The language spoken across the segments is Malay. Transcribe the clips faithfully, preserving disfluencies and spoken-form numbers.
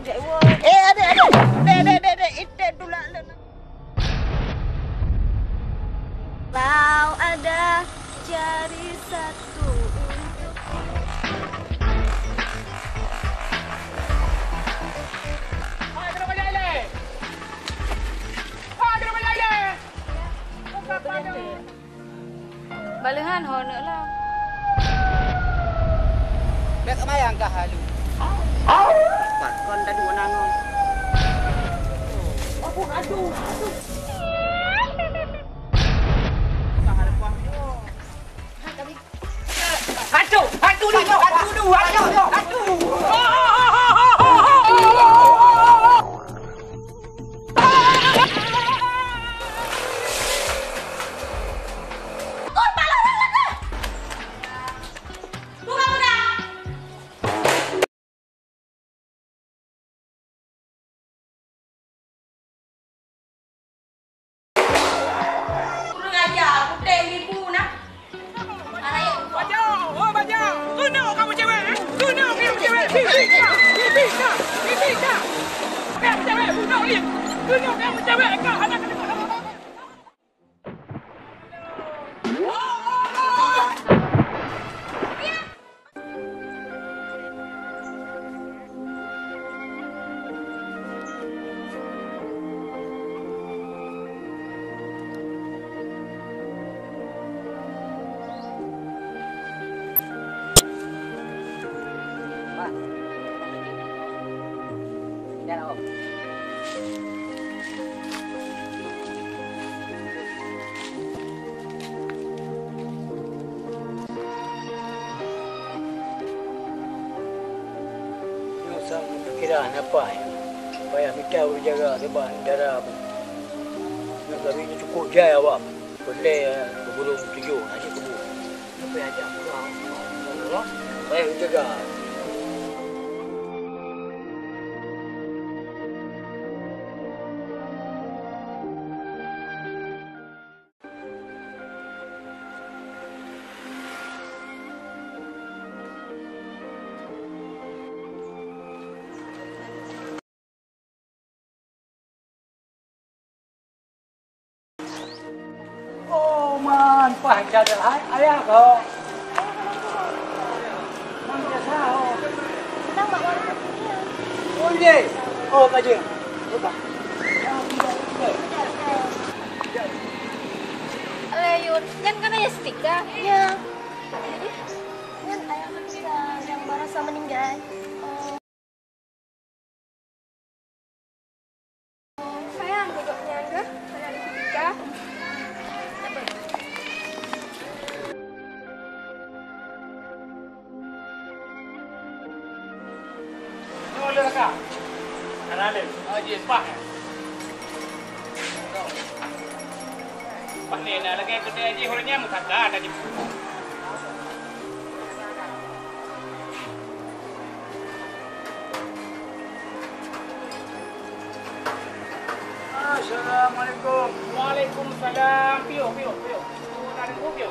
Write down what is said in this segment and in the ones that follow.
Eh, ada, ada. Dek, dek, dek, dek. Itu dulu. Kalau ada jari satu untuk Hai, kena balik air. Hai, kena balik air. balehan honor lah. Mek mayang kah halu. Pat kon dah dua nangon. Aku aduh, aduh. Aduh, aduh ni, aduh, aduh, aduh, aduh. Kira apa ya? Payah minta jaga sebab darah nak kami ni cukup jaya awak. Boleh berbulu tujuh nasi kebun. Apa yang ajak pulang? Allah, payah jaga. Apa yang ada ayah kau? Mana biasa kau? Sedang bawa orang kecil. Oh ye, oh kaje. Lupa. Alayun, yan ka na ya stika? Ya. Yan ayah kita yang merasa meninggal. Oh, sayang duduknya enggak? Saya di stika. Boleh kak? Kenalin, Haji Pak. Pak ni nak lagi kedai Haji hornya mutaka tadi. Assalamualaikum. Waalaikumsalam. Pio, pio, pio. Nak ada pio.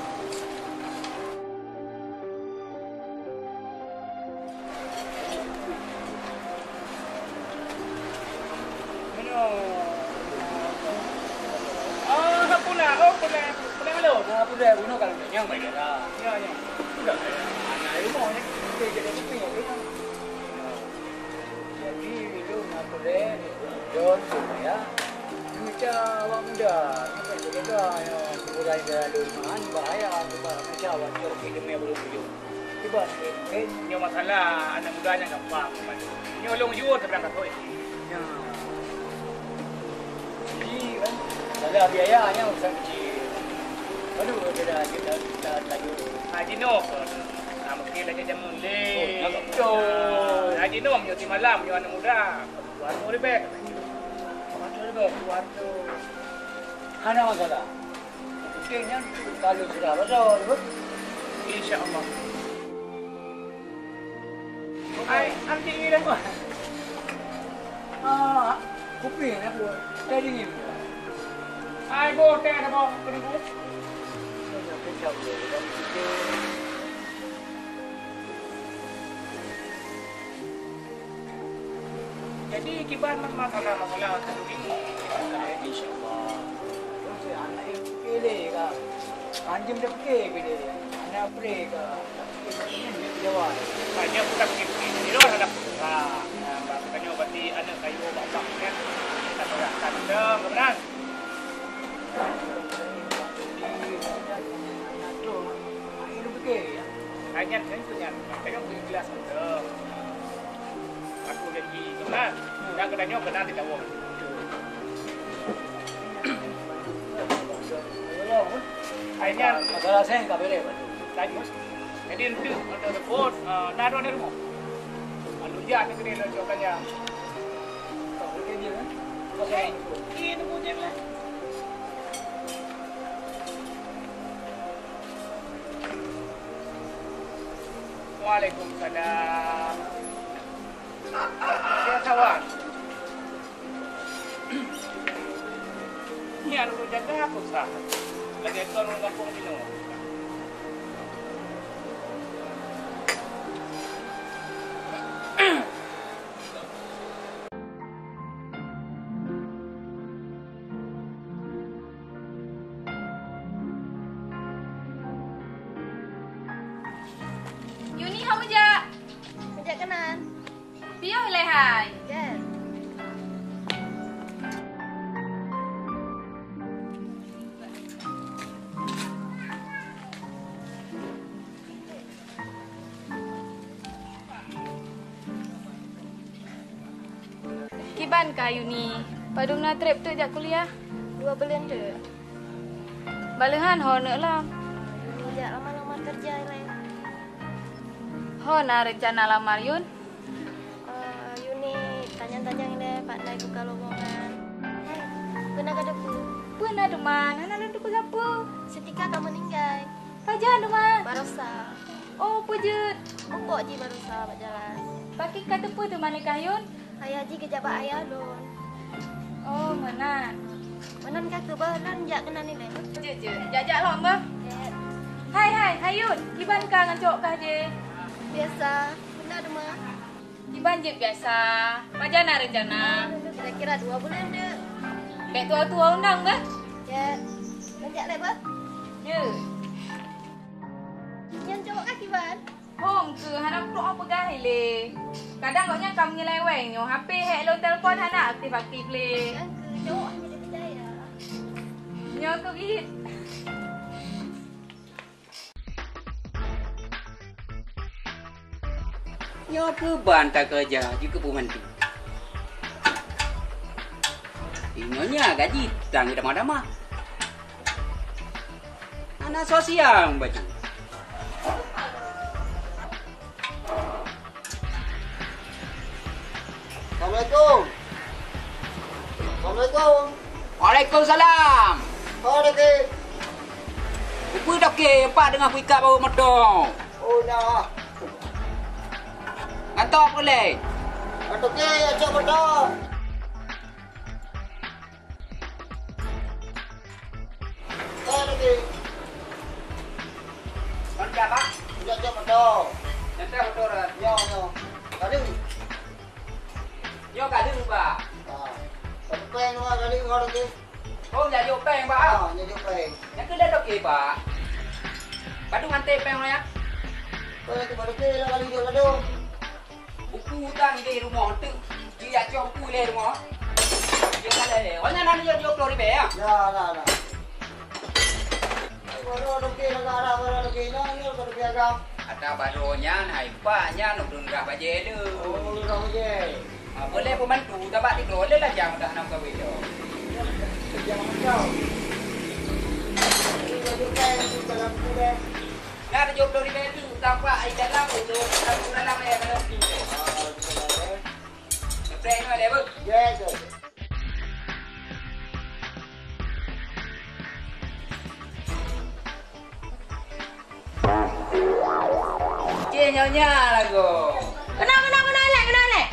Sudah bunuh kalau yang baik dah. Ya ya. Sudah. Anak itu mau ni kita jadi kuping apa? Jadi video nak boleh John supaya macam awak muda, apa jadi dah yang mulai dari mana bahaya sebab macam awak cakap kita punya belum video. Tiba ni, ni masalah anak mudanya tak faham. Ni orang juga terberangkat tu. Ya. Jadi kan, ada biayanya urusan kecil. Aduh, dia dah, dia dah, dah laju. Haji Noh. Ah, mungkin lagi jam mulai. Oh, betul. Haji Noh, menyuti malam, menyuti anak muda. Tuan mu lebih. Tuan mu lebih, tuan tu. Hana masalah. Mungkinnya kalau sudah betul, insyaAllah. Ay, anti ini dah. Ah, kopi ni apa? Tadi ni. Ay, bo, teh ada bo, penunggu. Jauh dari situ. kiban masalah masalah terdiri. InsyaAllah. Terus anak yang pilih ke. Anjing dia pilih pilih. Anak pilih ke. Dia jawab. Banyak bukan begitu. Di luar ada pula. Nah, makanya berarti ada kayu bapak kan. Kita beratkan dong, benar. Hanya kan punya, mereka punya gelas betul. Aku jadi benar. Yang kedanya benar tidak wong. Akhirnya masalah saya nggak boleh. tadi. Jadi itu ada report, naruh di rumah. Lalu dia ada kena cokannya. Oke, ini punya lah. Waalaikumsalam. Saya kawan. Ini anu jaga aku sah. Lagi itu anu kampung dino. Yuni hau ja. Sejak kanan. Piyo le hai. Yes. Kiban ka Yuni. Padung na trip tu jak kuliah. Dua bulan tu. Balehan ho nak lah. Yuni jak lama-lama kerja lain. Ho na rencana lamar Yun. Uh, Yuni tanya-tanya ini Pak Nai buka lowongan. Hai, benar ke depu? Pun ada man. Anak lu tu siapa? Setika kamu meninggal. Pajan tu man. Barosa. Oh pujut. Umpuk ji barosa berjalan. Pakai kata apa tu mana Kayun? Ayah ji kejabat ayah lon. Oh mana? Menan kata bahan jak kena nilai. Je je. Jajak long bah. Yes. Hai hai Hayun. Kiban ka ngan cok kah je? Biasa. Benar tu mah. Kiban je biasa. Pajan na rencana. Kira-kira dua bulan tu. Dek tua-tua undang bah. Yes. Lanjak lek bah. Je. Yang cowok kaki ban. Hong ke hanak pro apa gah le. Kadang koknya kamu nyeleweng nyo H P hek lo telefon hanak aktif-aktif le. Yang ke cowok hanya dia percaya. Nyo ke git. Nyo ke bantai kerja juga pemandu. Inyonya gaji tang dama-dama. Anak sosial baju. Assalamualaikum. Assalamualaikum. Waalaikumsalam. Oh, lagi. Upu dak ke pak dengan pika baru motor. Oh, dah. Ngantok boleh. Atuk ke ajak motor. Oh, lagi. Mana pak? Ajak motor. Nanti motor. Ya, ya. Tadi. Yo kali pak. Ah. Sampai nu kali ngor lagi. Oh jadi openg pak. Ah, jadi peng. Yang ke dak ke pak. Padu ngante peng ya. Kau lagi baru ke lah kali jo kado. Buku tang di rumah tu. Dia cok buku le rumah. Dia kale le. Onya nan dia dia keluar be ya. Ya, nah, nah. Baru ada ke negara baru ada ke nah, ni baru ke agam. Ada baronya hai paknya nuk dun gak baje lu. Oh, lu dah je. Ah, boleh pembantu tabak di keluar lah jam dah nak kawin yo. Jangan kau. Ini baju peng di dalam kuda. Nah, ada job dari betu tanpa ai dalam itu dalam dalam ya dalam tu. Ah, betul eh. Prank ada bu. Ya, tu. Ke nyonya lagu. Kena kena kena lek kena lek.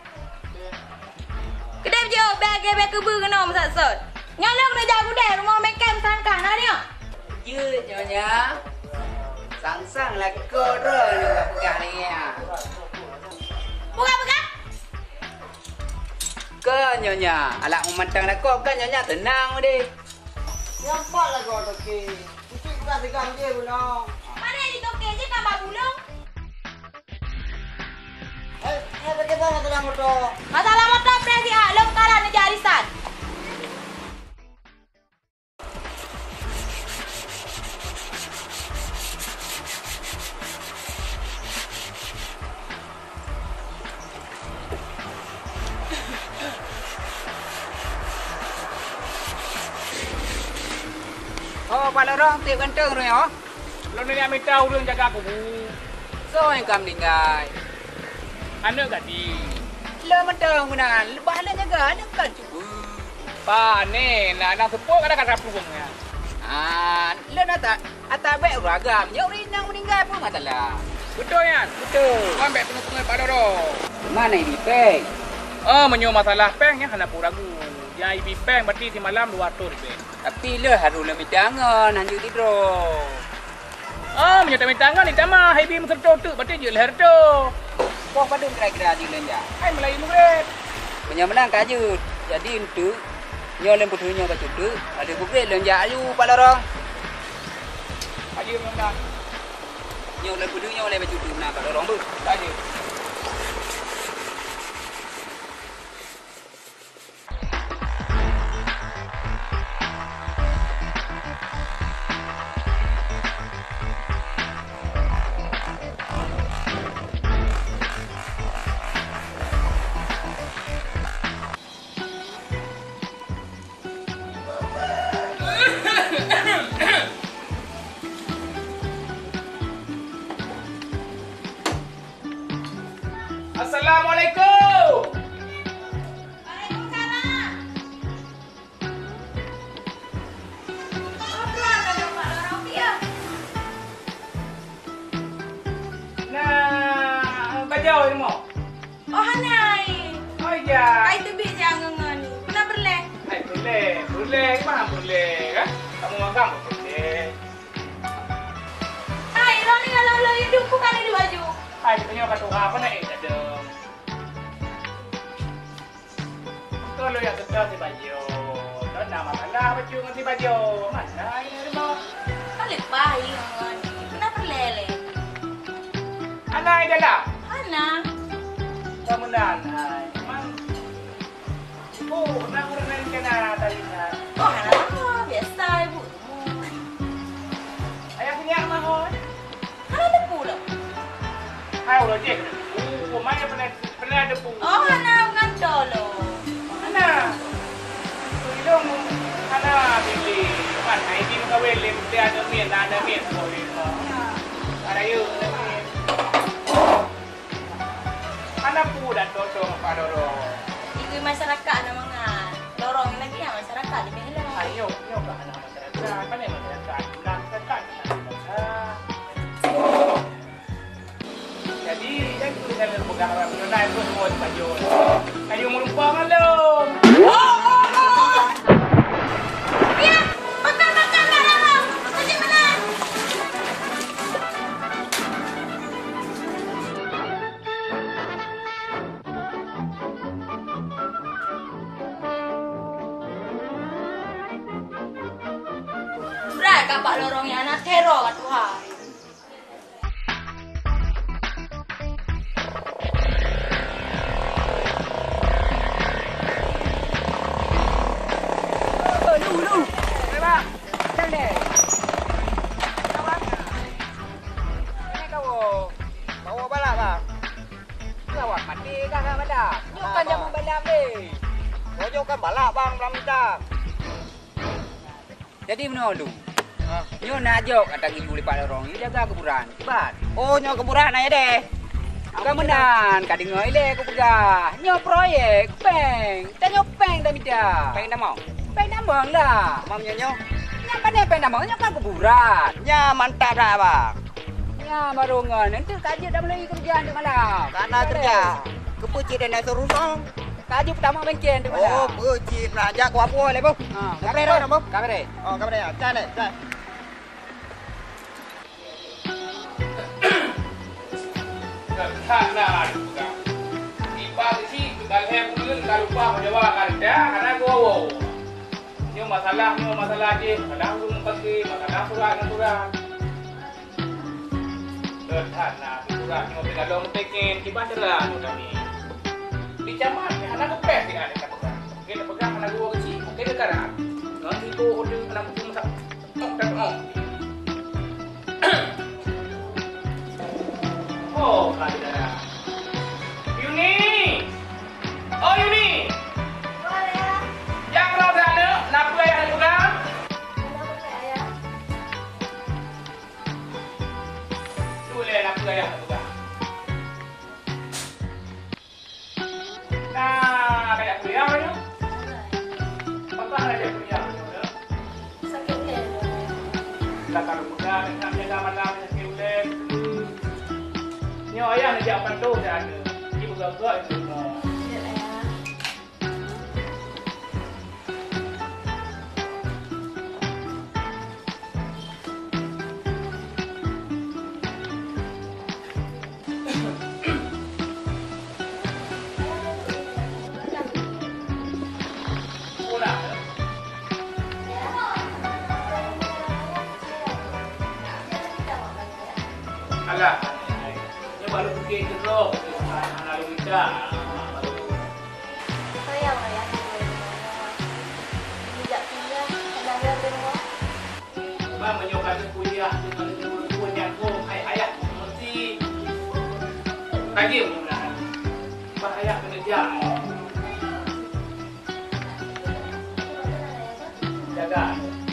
Kedai je bag bag kebu kena masak sot. Nyala kena jago deh rumah mekan sangkang dah ni. Je nyonya. Sang-sang lagi korol ni pegah ni ya. Buka buka. Ke nyonya, alak memantang nak kok kan nyonya tenang deh. Nampak lah kau toki. Cuci pula segam je pula. Mana yang ditoke je tambah bulung? Eh, eh bagaimana masalah motor? Masalah motor presi ah, lo kalah ni jarisan. Oh, Pak Lorong tiap ganteng tu ya. Lo ni ambil tahu dia jaga aku. So yang kam tinggal. Anak gadi. Lo mentang gunakan, lebah lah jaga anak kan cuba. Pa ni nak nak sepuk ada kat rapu bungnya. Ah, lo nak tak atas baik ragam. Yang rinang meninggal pun masalah. Betul ya? Betul. Kau ambil tengah-tengah Pak Lorong. Mana ini peng? Oh, menyo masalah peng ya hendak ragu. Yang ibi peng berarti si malam dua ratus ribu. Tapi lo harus lebih tangan lanjut tidur. Oh, menyo tak tangan ni tamah ibi meserto tu berarti je leher tu. Kau pada kira-kira di lenja. Hai Melayu murid. Penyamenang kajut. Jadi untuk nyolem putunya kajut tu ada bukit lenja ayu Pak Lorong. Haji menang. Nyolem putunya oleh kajut tu nak Pak Lorong tu. Haji. Assalamualaikum. Waalaikumsalam. Ngobrol dengan Pak Lorong dia. Nah, bajau ni mo. Oh hanai. Oh ya. Kai tu bi jangan ngani. Mana berle? Hai boleh, boleh, mana boleh kan? Kamu makan boleh. Hai, lo ni kalau lo hidup bukan di baju. Hai, katanya kata apa nak eh ada. Kalau yang sedang si baju, dan nama masalah baju dengan si baju, mana ini mo? Kali bayi ngani. Mana berlele? Anak ini dah. Ana. Kamu dah, hai. Mang. Oh, nak urang kena tadi na. Oh, ana biasa ibu. Ayah punya mahon. Ana depu lo. Hai, ulah je. Oh, mana pernah pernah ada pun. Oh, ana ngantolo. Ana. Tulong ana bili. Man, ai di muka wele mesti ada mien, ada mien boleh. Ada yuk, ada mien. Ana pudan dodong Pak Lorong. Iku masyarakat na mga lorong lagi ya masyarakat di Mehla. Ayo, yo ka ana masyarakat. Apa ni masyarakat? Bulan masyarakat. Jadi, yang tu dengan pegang orang Brunei itu semua di baju. Ayo merupakan lo. Ya, makan makan lah lorong. Macam mana? Berapa Pak Lorong yang anak teror kat Tuhan. Kan balak bang dalam kita. Jadi mana lu? Nyo nak jok kata ibu le Pak Lorong, ni jaga kuburan. Cepat. Oh, nyo kuburan aja deh. Kau menan, kau dengar ile aku pegah. Nyo proyek, peng. Tanya peng dah minta. Pengen dah mau. Peng nambang lah. Mam nyo nyo. Yang mana peng nambang? Nyo kan kuburan. Nya mantap dah bang. Ya barongan, nanti kaji dah mulai kerjaan di malam. Karena kerja. Kepucit dan suruh song. Kaji pertama bengkel di malam. Oh, pucit nak jak ku apa le bang. Ha, Kamera dah bang. kamera. Oh, kamera ya. Cai le, cai. Tak nak juga. Iba di sini, kita lihat pun tak lupa menjawab kerja karena gua wow. Ini masalah, ini masalah aja. Masalah belum pergi, masalah surat dan surat. Sederhana, surat ni mau pegang long tekin, kipas cerah ni kami. Di camat, anak kepes dengan dia pegang. Kita pegang anak gua kecil, mungkin dekat. Nanti tu order anak pun tak tak tak mau. Oh, ada. Yuni. Oh, Yuni. Boleh ya? Yang kau sana, napa yang ada pegang? Mana boleh ya? Boleh napa yang ada pegang. Nah, kayak kuliah ni. Apa ada kuliah ni? Sakit ni. Dah kalau pegang, nak jaga malam, nak kuliah. Ni ayah nak jaga pandu dah ada. Ibu gagak itu semua. Alah, ni baru pergi ke roh, anak lu kita. Sayang ayah. Tidak tinggal, tidak ada rumah. Bang menyokong ke kuliah dengan dua-dua nyambung ayah mesti lagi mudah. Bahaya kerja. Jaga.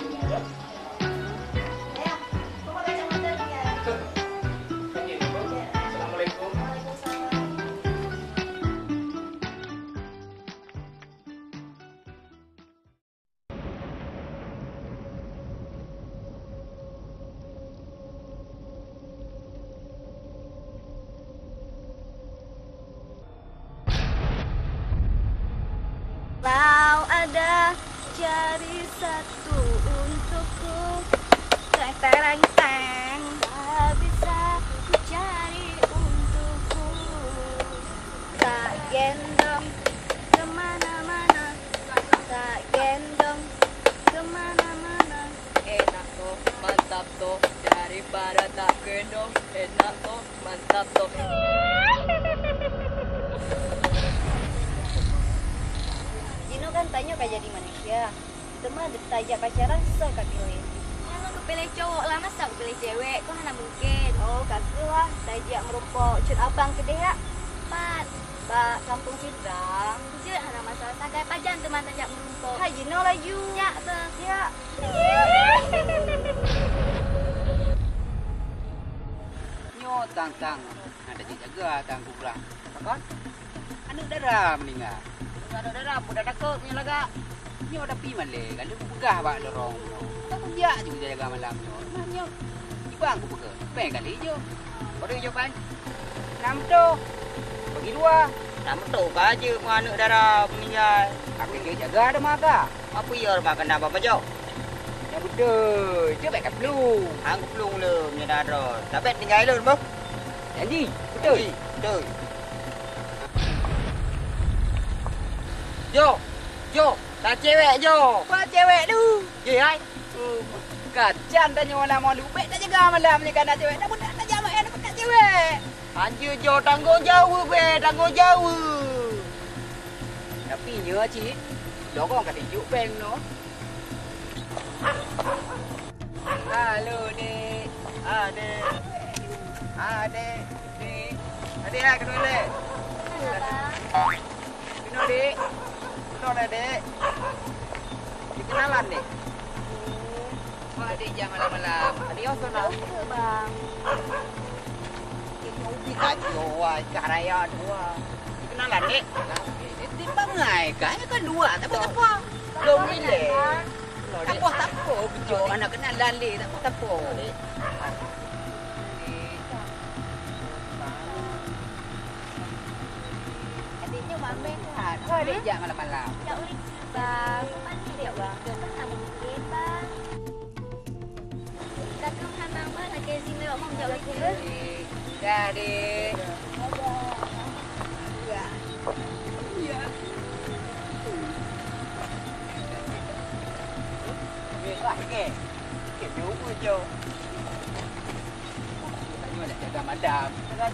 Ayah, bawa kacamata ni ya. Assalamualaikum. Waalaikumsalam. Kalau ada jari satu untukku, teng tereng teng, tak bisa jari untukku, tak gendong kemana-mana, tak gendong kemana-mana. Enak toh, mantap toh, daripada tak gendong. Enak toh, mantap toh. Jino kan tanya kau jadi manusia. Kita mah tajak pacaran susah kau pilih. Kalau aku pilih cowok lah, masa aku pilih cewek? Kau mana mungkin? Oh kagak lah, tajak merupakan cut abang kedeh ya. Pat, Bak kampung Citrang. je ada masalah sagai pajan tu mata jak merumpok. Ha Jino laju. Ya, tu. Ya. Nyo tang-tang. Ada jaga tang kurang. Kan? Anak darah meninggal. Anak darah pun dah takut punya laga. Nyo dah pi male. Kalau pegah bak dorong. Tak kerja juga jaga malam nyo. Nah nyo. Ibang aku pegah. Pen kali je. Bodoh jawapan. Enam tu. Bagi dua. Nak betul ke aja mana darah meninggal. Aku dia jaga ada maka. Apa ya makan apa jauh? Ya betul. Je baik kat pelung. Aku pelung le punya darah. Dapat tinggal lu bang. Janji. Betul. Betul. Jo. Jo. Tak cewek Jo. Apa cewek tu? Je hai. Kacan tanya mana mau lu. Baik tak jaga malam ni kan nak cewek. Nak nak nak jamak nak nak cewek. Anjir Jo tanggung jawab be, tanggung jawab. Tapi nya cik. Dorong kat tijuk pen no. Halo dek. Adek. Adek. Dek. Adek lah kedua le. Kena dek. Kena dah dek. Dikenalan dek. Mak adik jam malam-malam. Adik yang sana. Ke bang. Ubi kacau wah, ikan raya dua. Kenalan dek. Dia bangai kan? Kan dua, tak apa-apa. Belum ni tak apa, tak apa. Betul, anak kenal lali, tak apa, tak apa. Adiknya mamen Ah, kau adik jam malam-malam. Tak boleh bang. Pasti dia bang. tak mungkin bang. Kata hanang bang nak kasi melok mau jauh lagi ke? Dah, dek. Wah, ke. Ke juga jo. Tanya nak jaga madam. Kan.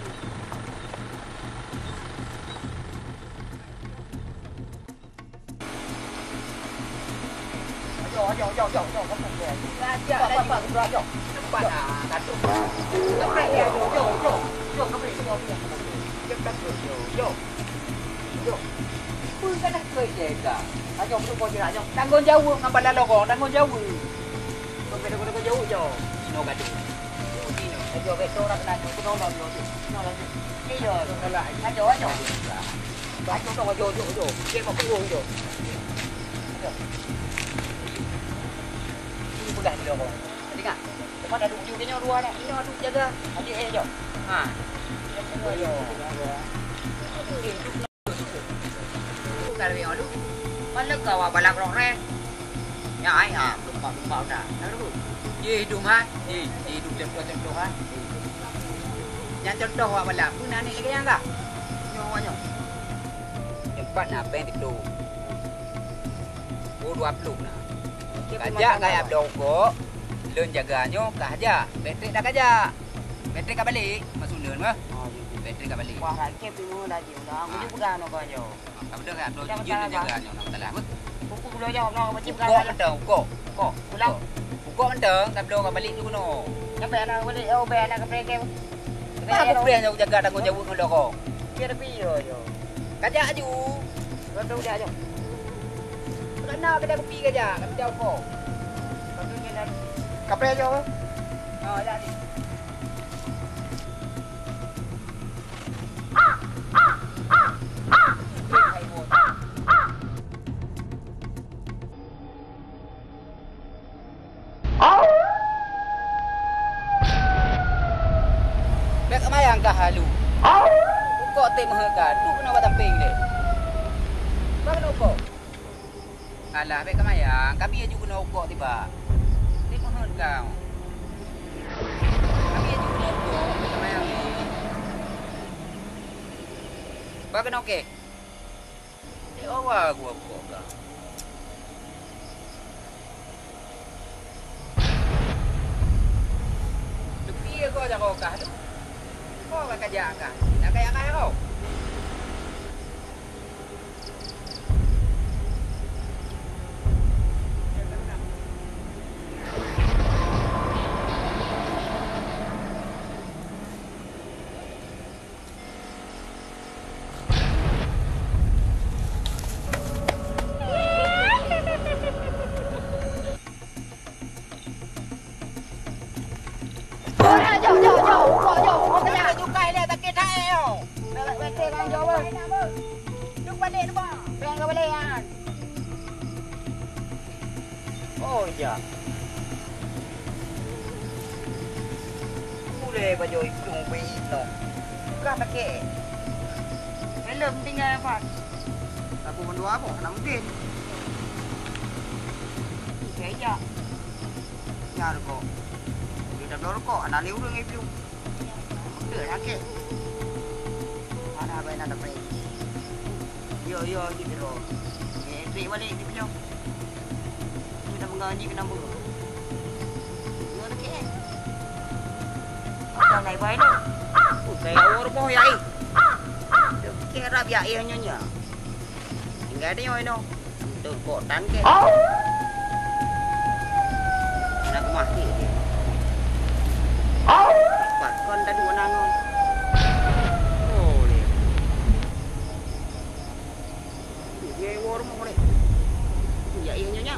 Ayo, ayo, ayo, ayo, ayo, kamu ke. Raja, raja, raja. Cepat ah, satu. Cepat ya, yo, yo, yo. Yo, kamu sini yo. Cepat yo, yo. Yo. Pun kan nak kerja dah. Ayo, perlu kau jelas, ayo. Tanggung jawab dengan pada lokong, tanggung jawab. Kau kena kena jauh jo. Sino gaduh. Sino. Ayo, besok orang nak kena nolong yo. Sino lagi. Iyo, nolong. Ayo, ayo. Ayo, tunggu jo, jo, jo. Dia mau keluar jo. Ayo. Ini bukan di lokong. Dengar. Depan ada ujung dia dua dah. Ini aduk jaga. Adik eh jo. Ha. Semua jo. Kalau yang lu, mana kau apa balak roh re? Ya ayah, lupa lupa dah. Lalu, ye hidung ha, ye ye hidung contoh contoh ha. Yang contoh apa balak? Pun nani lagi yang tak? Nyawa nyawa. Empat nak pen itu. Oh dua puluh nak. Kajak gaya dongko, lun jaganya kajak. Bateri dah kajak. Bateri kau balik, masuk lun mah. Bateri kau balik. Wah, rakit tu dah dia dah. Aku pegang nak kau. Kamu dah kan, dua jujur jaganya nak talah. Buku boleh jawab nak macam Kok mentang, kok, kok, Pulang. kok mentang, tapi dong balik dulu no. Sampai anak boleh, oh be anak keprek. Apa aku pernah yang jaga tanggung jawab dengan kau? Kira piyo yo. Kajak aju. Kau tahu dia aja. Kena kita kopi kajak, kami jawab kau. Kau tu kena keprek aja. Oh, dah ni. Bek mayang kah halu. Kok tem heka, tu kena buat tamping dia. Bang nak kok. Alah bek mayang, kami juga kena ukok tiba. Tem heka. Kami juga kena ukok bek mayang ni. Bang kena okey. Eh awak gua ukok kah. Lebih kau aja kau kah tu. Kau akan kerja kah? Nak kaya kaya kau? Jauh, jauh, jauh. Kau jauh. Kau Kau kena. juga ini tak kita eo. Bekek kan jauh. Duk balik tu bang. Pengen kau boleh kan. Oh ya. Boleh baju itu beito. Bukan pakai. Belum tinggal apa? Aku menua apa? Nak mungkin. Kaya. Nyar kok. Kita dor kok. Anak liu dengan itu. Betul sakit. Mana apa nak dapat? Yo yo gitu loh. Eh, balik balik di punya. Kita mengaji kena bulu. Yo nak ke? Apa naik baik lo? Saya orang mau yai. Kira biar ia nyonya. Enggak ada yang no. Tu kotan ke. Nak mati. Cepat kon dah dua nangon. Oh ni. Dia war mau ni. Ya ia nyonya.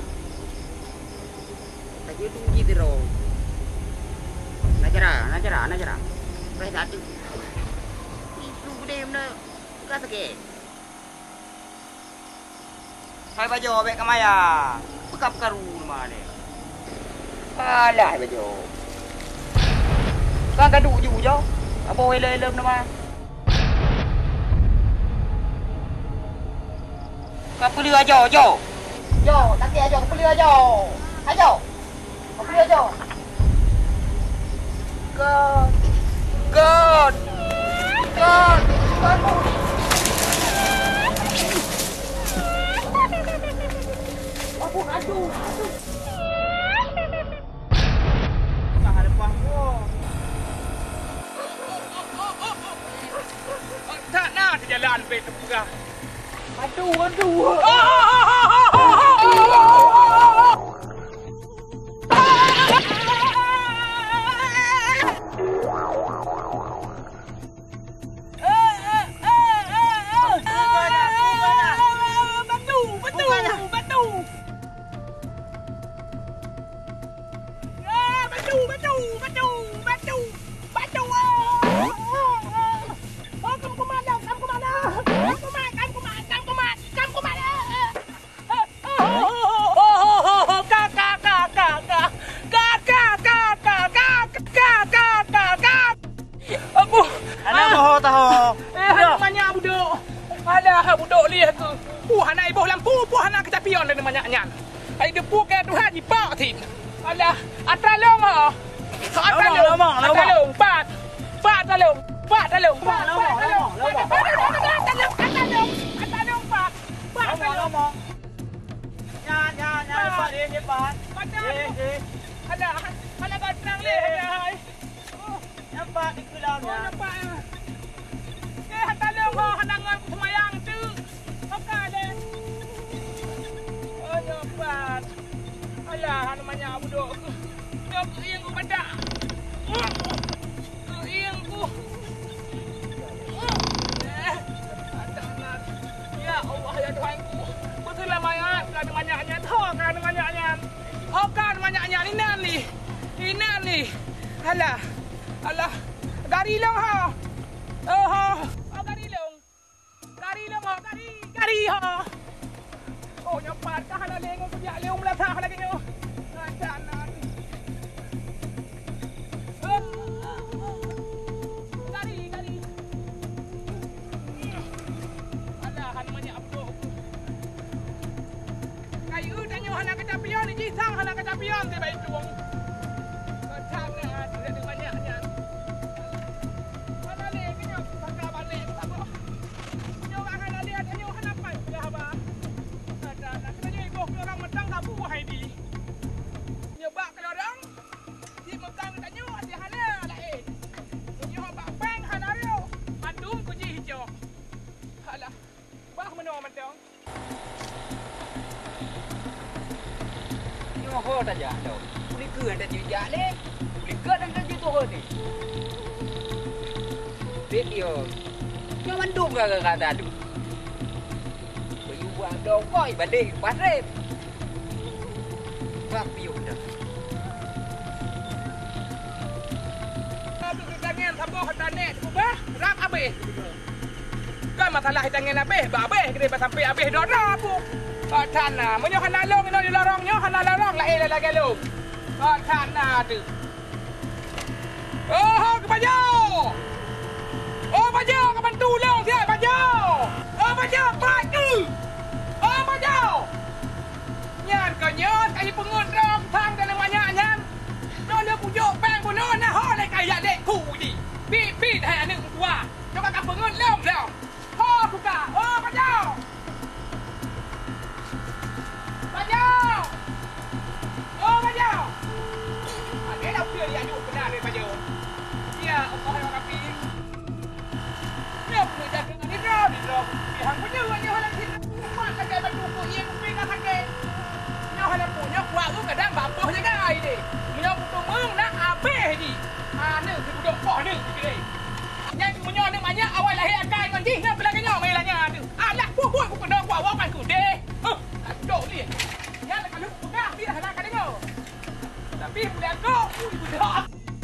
Tadi tu gitu ro. Najara, najara, najara. Baik satu. Itu gede mana? Kata ke? Hai baju bek kamaya. Bekap karu mana? Alah baju. Kan gaduh ju jo. Apa hele lem nama? Kau beli aja jo. Jo, tak aja kau beli aja. Ayo. Kau beli aja. God. God. God. God. Aku aduh, aduh. Pegah. Aduh, aduh. Kata aduh. Bayu buat dong boy balik pasrep. Bak piu dah. Abu tangan tambah tanet ubah rak habis. Kan masalah tangan habis, ba habis kena sampai habis dah dah aku. Pak tanah, menyo hana long ino di lorongnya hana lorong lai lagi lu. Pak tanah tu. Oh, ke baju. Oh, baju ke bantu long dia baju. Oh, baju baju. Oh, baju. Nyan ke nyan kai pengut ram thang dalam banyak nyan. No le pujuk pang pun no na ho lai kai ya dek ku ji. Pi pi hai anu tua. Coba ka pengut long dah. Ho buka. Oh, baju. Baju. Oh, baju. Ada dah dia dia duk benar ni baju. Dia apa yang kapi. Dia punya jaga ni dah ni dah. Dia hang punya hanya halang kita. Mak kata baju ku ia ku pi nak kake. Nyo halang punya kuat tu kadang bapa jaga ai ni. Nyo putu mung nak habis ni. Ah ni si budak pok ni ni. Yang punya ni banyak awal lahir akan nanti nak belakang nyo mai lanya tu. Alah puak-puak ku kena kuat wapan ku deh. Huh, dok ni. Yang kalau budak dia halang kan dengar. Tapi budak kau, budak.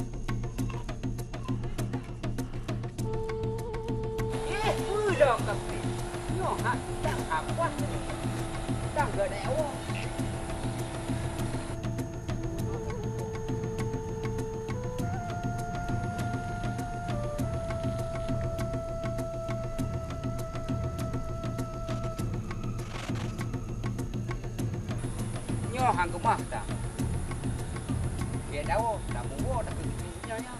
Eh, budak kapi. Nyo hak tak apa. Tak gadau. Nyo hang kemah tak. Dia dah dah buat dah punya nya.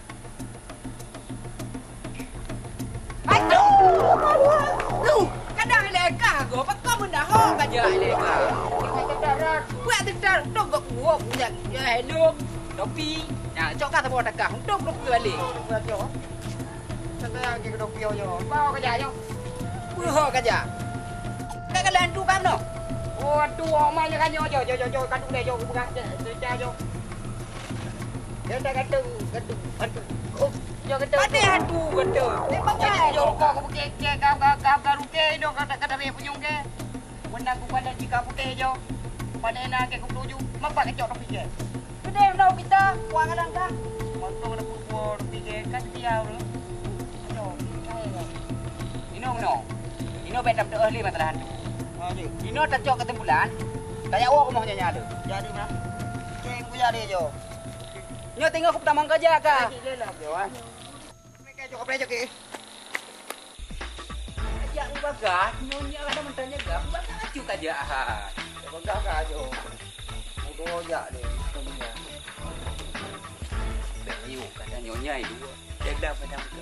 Aduh! Lu, kadang leka go pak kau mendah ho kan je leka. Buat tentar dok gok buok punya ya hidup. Topi. Ya, cok kata bawa takah. Dok dok balik. Buat yo. Santai ke dok yo yo. Bawa ke jaya. Puh kaja. Kagalan tu kam no. Oh, tu omanya kan yo yo yo yo kadung deh yo bukan dia yo. Dia dah kadung kadung kadung. Oh, yo kadung. Ada hantu kadung. Tembak yo kok kau ke ke kau kau kau kau ke do kata kata be punyung ke. Menang ku pada jika putih yo. Pada nak ke ku tuju. Mak pak kecok topi ke. Gede no kita wang kadang dah. Motor nak pur tiga kan dia lu. Aduh, Ino no. Ino bedam tu ahli masalah hantu. Ino tak cok ketemu bulan. Kayak awak rumahnya nyala. Jadi mana? Keng ku jadi jo. Nyo tengok aku pertama kerja ka. Lelah jo ah. Mereka jo apa jo ke? Ajak lu bagah, nyonya ada mentanya gak, bagah aju kaja. Bagah ka jo. Mudo ja deh sebenarnya. Bayu kata nyonya itu. Dia dah pada muka.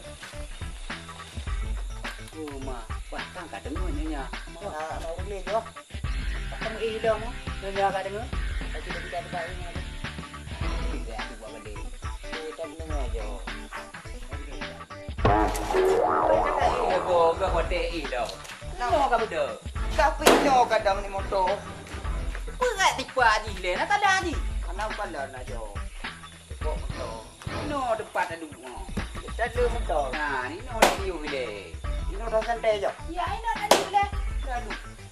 Rumah, batang kat dengar nyonya. Nah, mau beli jo. Ketemu eh dah mo. Nyonya kat dengar. Tapi dia tidak ada ini. Tidak ada buat balik. Kita dengar jo. Eh go go hote eh dah. Namo ka benda. Tapi jo kadang ni motor. Berat tipa ni le, nak tak ada ni. Ana pala na jo. Kok motor. No depan ada dulu. Kita lu motor. Nah, ni no dia le. Ini dah santai jo. Ya, ini ada dulu le. Lalu.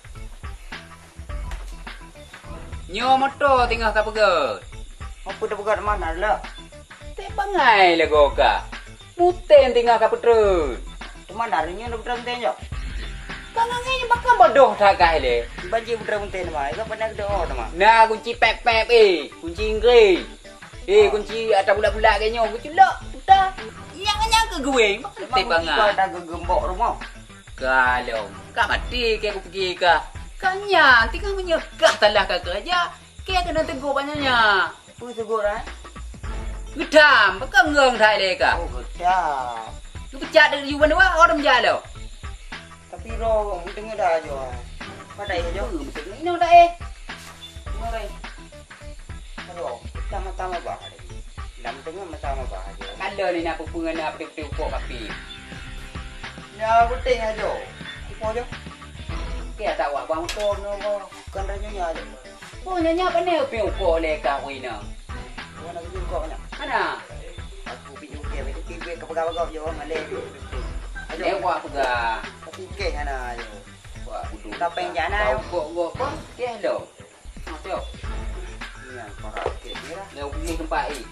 Nyo motor tinggal ka pegat. Apa dah buat mana lah? Te bangai le go ka. Muten tinggal ka petrun. Cuma narinya dah betul betul jo. Kangangai ni bakal bodoh tak kah le. Banjir betul betul mah. Itu pernah ada oh mah. Nah, kunci pep-pep eh. Kunci Inggeris. Eh, kunci atas bulat-bulat ke nyo. Kunci lok. Dah. Yang-yang ke gue. Te bangai. Kau dah gegembok rumah. Kalau kau mati ke aku pergi ke. Kanya tinggal menyegah talah kau kerja. Kau kena tegur banyaknya. Apa tegur ah? Gedam, bakal ngeng thai le ka. Oh, gedam. Lu pecat dari yuan wa orang jalo. Tapi ro dengar dah jo. Pada ya jo. Ini dah eh. Morai. Ro, sama-sama bah. Dalam tengah sama bah jo. Kalau ni nak pupungan nak pergi pokok kapi. Ya betul aja. Ipo jo. Kaya tak awak bang motor no ko. Kan dah nyonya jo. Oh nyonya apa ni pergi pokok le ka wina. Mana pergi kau nak? Mana? Aku pergi ke pergi tiba ke pegawai jo ngale. Ayo awak pegah. Tapi ke ana jo. Wah, udah. Tak penjana. Kok kok apa? Ke lo. Ha tio. Ya, para ke mira. Leu pergi tempat eh.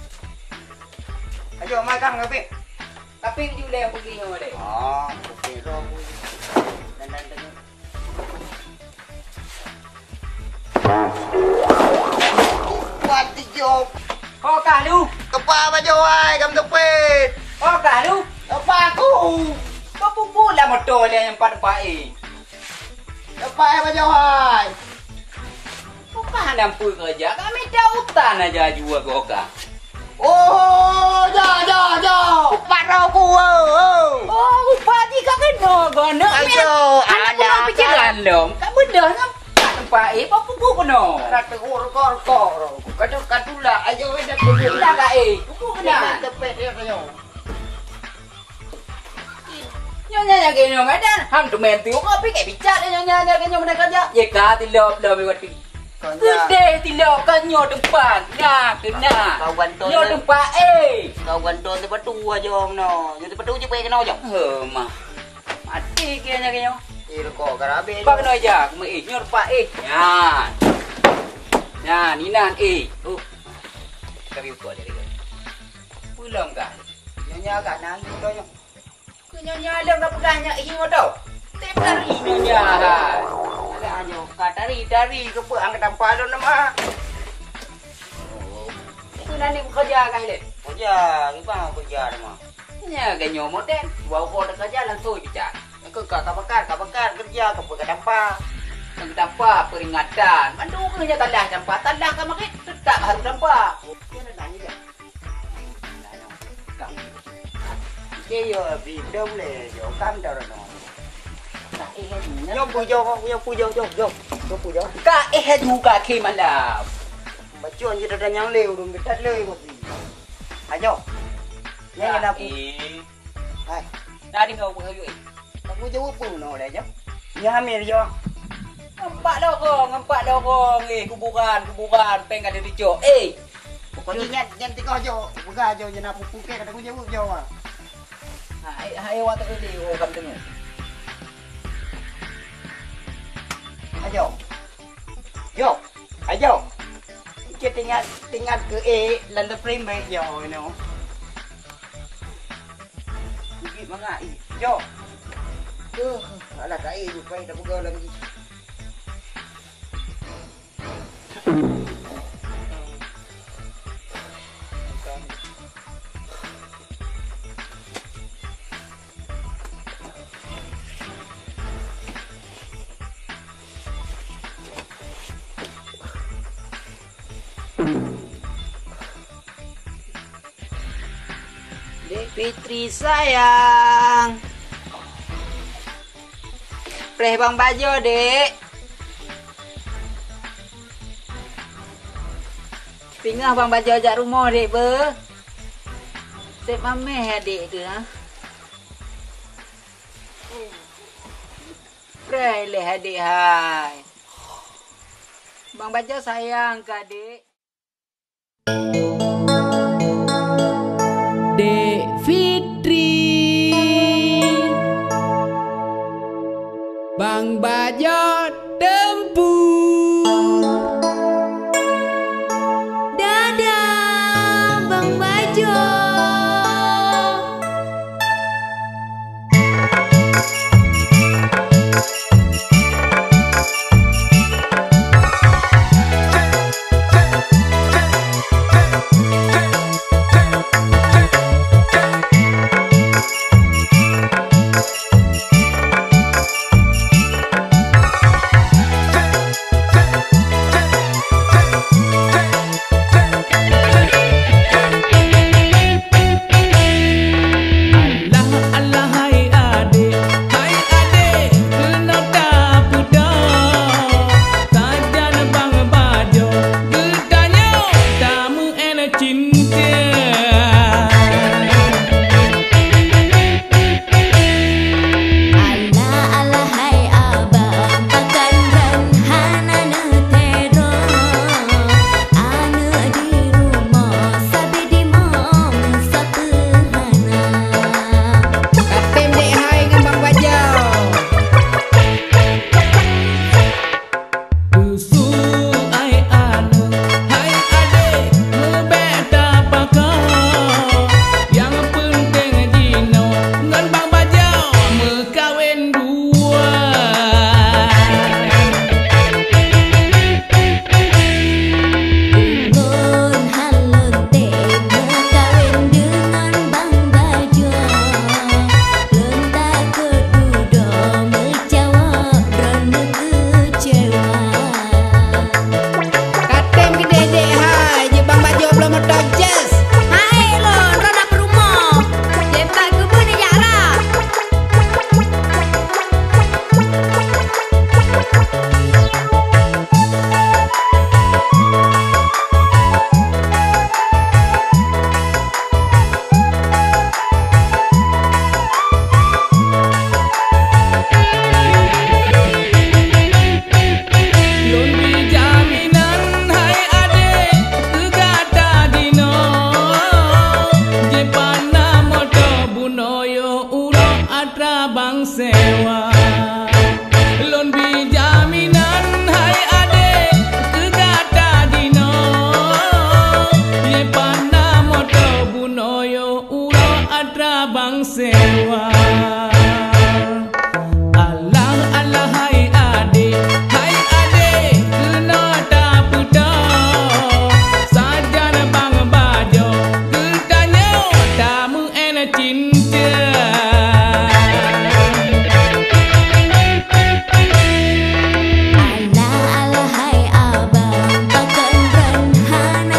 Ayo mai kang ngapi. Tapi ju le pergi nyo le. Ah, okey ro. Dan dan dan. Kuat jo. Kau kah lu? Kepa ba jo ai kam tepet. Kau kah lu? Kepa aku. Kau pupuk lah motor le yang empat-empat eh. Kepa ba jo ai. Bukan nampu kerja, kami dah hutan aja jua goka. Oh, ja ja ja. Paro ku. Oh, upati kak kena gana. Ayo, ada pikiran dong. Kak bedah nampak tempat eh, apa pupuk kena. Rata ur kor kor. Kadu kadula ayo dah tu. Dah kak eh, pupuk kena. Tepet dia kayo. Nyonya yang kena ngadan, ham tu menti kau pikir bicara nyonya yang kena mana kerja. Ya kak tilap dah mewati. Gede tilap kan nyo tempat. Nah, kena. Kawan tu. Nyo tempat eh. Kawan tu tempat tu aja no. Yo tempat tu je pergi kena aja. Heh, mah. Mati kayaknya kayaknya. Eh kok karabe. Pak kena aja, aku eh nyor pak eh. Ya. Nah, ni nan eh. Oh. Kami ukur jadi kan. Pulang kan. Nyonya kat nang tu aja. Nyonya lang nak pegahnya eh ngodo. Tep dari nyonya. Ada aja. Katari dari ke pe angkat tampal nama. Itu nanti bekerja kah le? Kerja, kita kerja nama. Nya ganyo model. Bawa kau dah kerja langsung bicara. Ke kak bakar, kak bakar kerja ke pe tampal. Yang tanpa peringatan. Mandu kena tandah tanpa tandah kan makin tetap harus tanpa. Dia nak nanya je. Cái giờ vì đâu lệ chỗ cam đâu rồi nó. Vô pui vô không? Vô pui vô vô vô. Vô pui vô. Ka eh juga ke malam. Bacuan je dah nyang leu dum dekat leu kau ni. Ayo. Yang nak pu. Eh. Hai. Dah di kau pergi. Tapi Aku jawab pun no dah je. Dia hamil je. Ngempak dorong, ngempak dorong. Eh, kuburan, kuburan. Peng ada di cok. Eh. Kau ingat yang tengah je. Bukan je nak pupuk kata aku jawab je. Hai, hai awak tak boleh orang tengok. Ayo. Yo. Ayo. Kita tinggal tinggal ke A London frame baik yo you know. Gigi mangai. Yo. Tuh, alah kai ni pai dah buka lagi. Dek Fitri sayang. Preh bang Bajo, Dek. Tinggal bang Bajo ajak rumah, Dek, ber. Sep mameh adik tu, ha. Preh leh adik, hai. Bang Bajo sayang ke adik. Dek Fitri, Bang Bajo tempur. Dadah, Bang Bajo.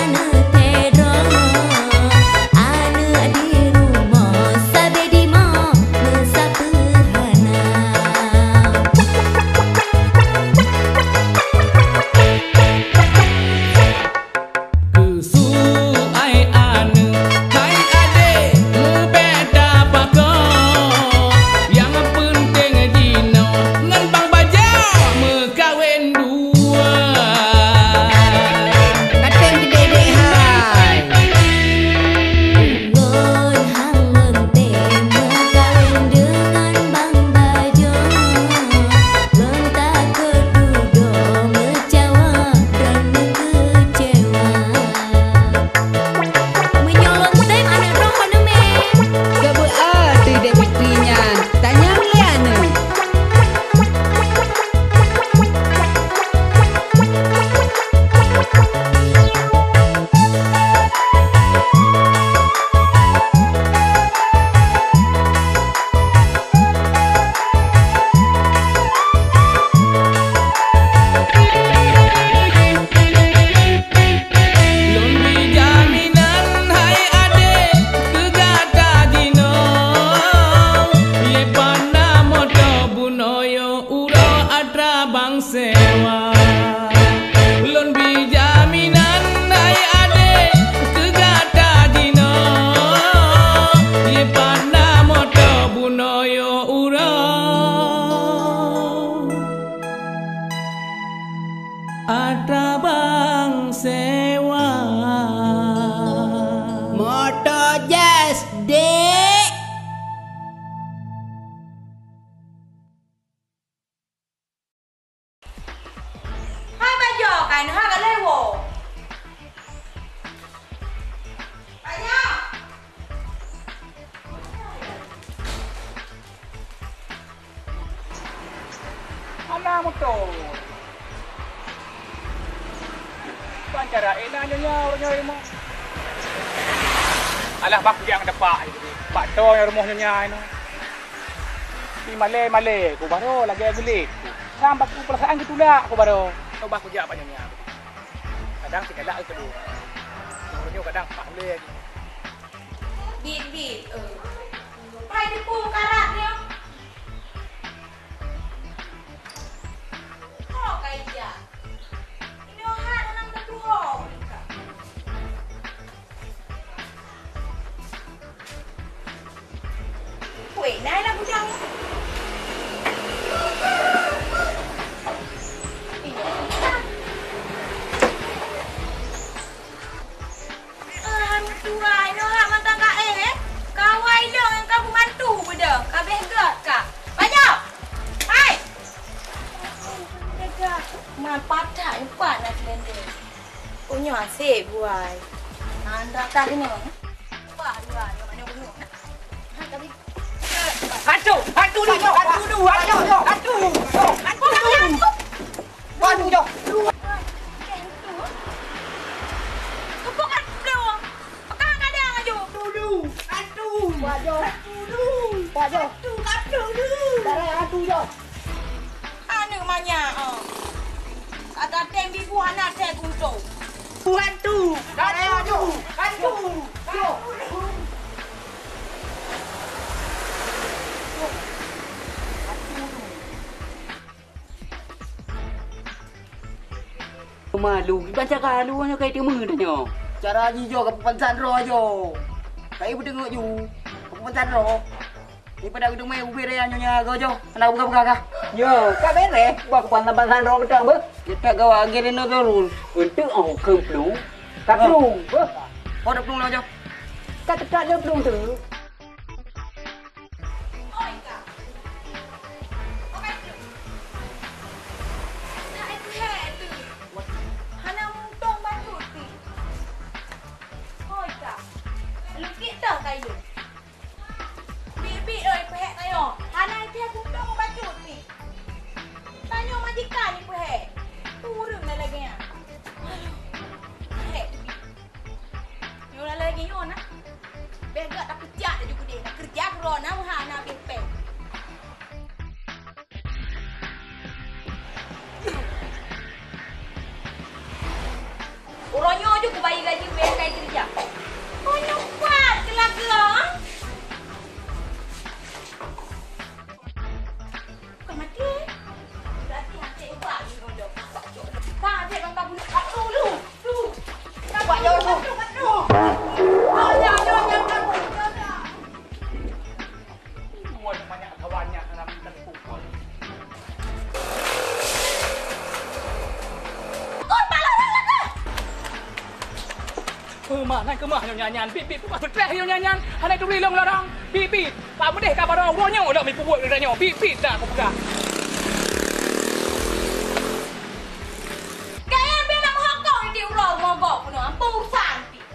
Anu di rumah sabe di mana Nah, motor. Bukan cara enak nyonya orangnya rumah. Alah bak yang depak itu. Pak to yang rumah nyonya itu. Di male-male ku baru lagi gelik. Sampai ku perasaan gitulah ku baru. Coba aku jak pak nyonya. Kadang si galak itu dulu. Orangnya kadang pak boleh. Bit bit. Eh. Pai di pung karak dia. Kok kayak ini orang enam tentu ho. Wei, nai lah bujang. Patah empat nak selender. Punya asyik buai. Anda tadi ni mana? Wah, dua ni mana bunyi? Ha tapi. Hantu, hantu ni, hantu tu, hantu, hantu, hantu, hantu. Hantu jauh. Kau kan belum? Kau ada ngaju. Dulu, hantu. Wajah. Dulu. Wajah. Hantu, hantu dulu. Darah hantu jauh. Anu banyak ah. Ada tembi buah nak saya kuntung. Hantu, hantu, hantu. Malu, baca kalu nya kai temu dah nyo. Cara ji jo ke pensan ro jo. Kai berdengok ju. Ke pensan ro. Daripada gedung mai ubi raya nyonya go jo. Nak buka-buka kah? Yo, ka bere, buat kuan tambahan ro betang be. Kita gawa agirin no turun. Untuk au ke plu. Ka plu. Oh, dah pelung lo jo. Ka tekat le plu tu. Oi kak. Oke tu. Nak itu he tu. Hana muntong batu tu. Oi kak. Lukit dah kayu. Bibi oi pehek kayu. Hana itu muntong batu tu. Tanya majikan ni pehek. Turun dah lagi ya. Aduh. Pehek. Nyola lagi nyona. Begak tak kerja dah juga dia. Nak kerja kerana hana pepek. Orangnya aja aku bayar gaji bayar kayak kerja. Kau kuat kelak-kelak. Kau mati. Berarti hati buat ni rodo. Kau hati bang kau boleh kat dulu. Lu. Kau buat jauh tu. Kau jangan jangan jangan. Semua yang banyak kawannya dalam terpukul. Kau malah malah kau. Kemah, naik kemah nyanyian. Bip, bip, buat betreh nyanyian. Hanai tu beli long larang. Bip, bip. Pak bedeh kabar orang wonyo dah mi pubuat dia. Bip, bip dah aku pegang. Kaya biar nak menghokok ni dia urau mogok pun apa urusan.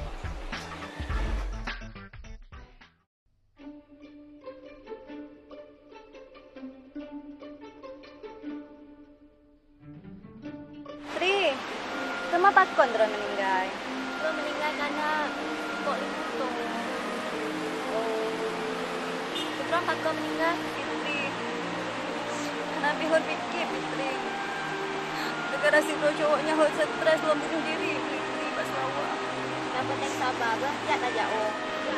Tri, rumah Pak Kondro meninggal. Lo meninggal karena kok dibutuh. Oh, putra Pak Kondro meninggal, Fitri. Karena bihun pikir, Fitri. Negara si bro cowoknya hot stres belum bunuh diri, Fitri pas lawa. Yang penting sabar, bah, ya tak jauh.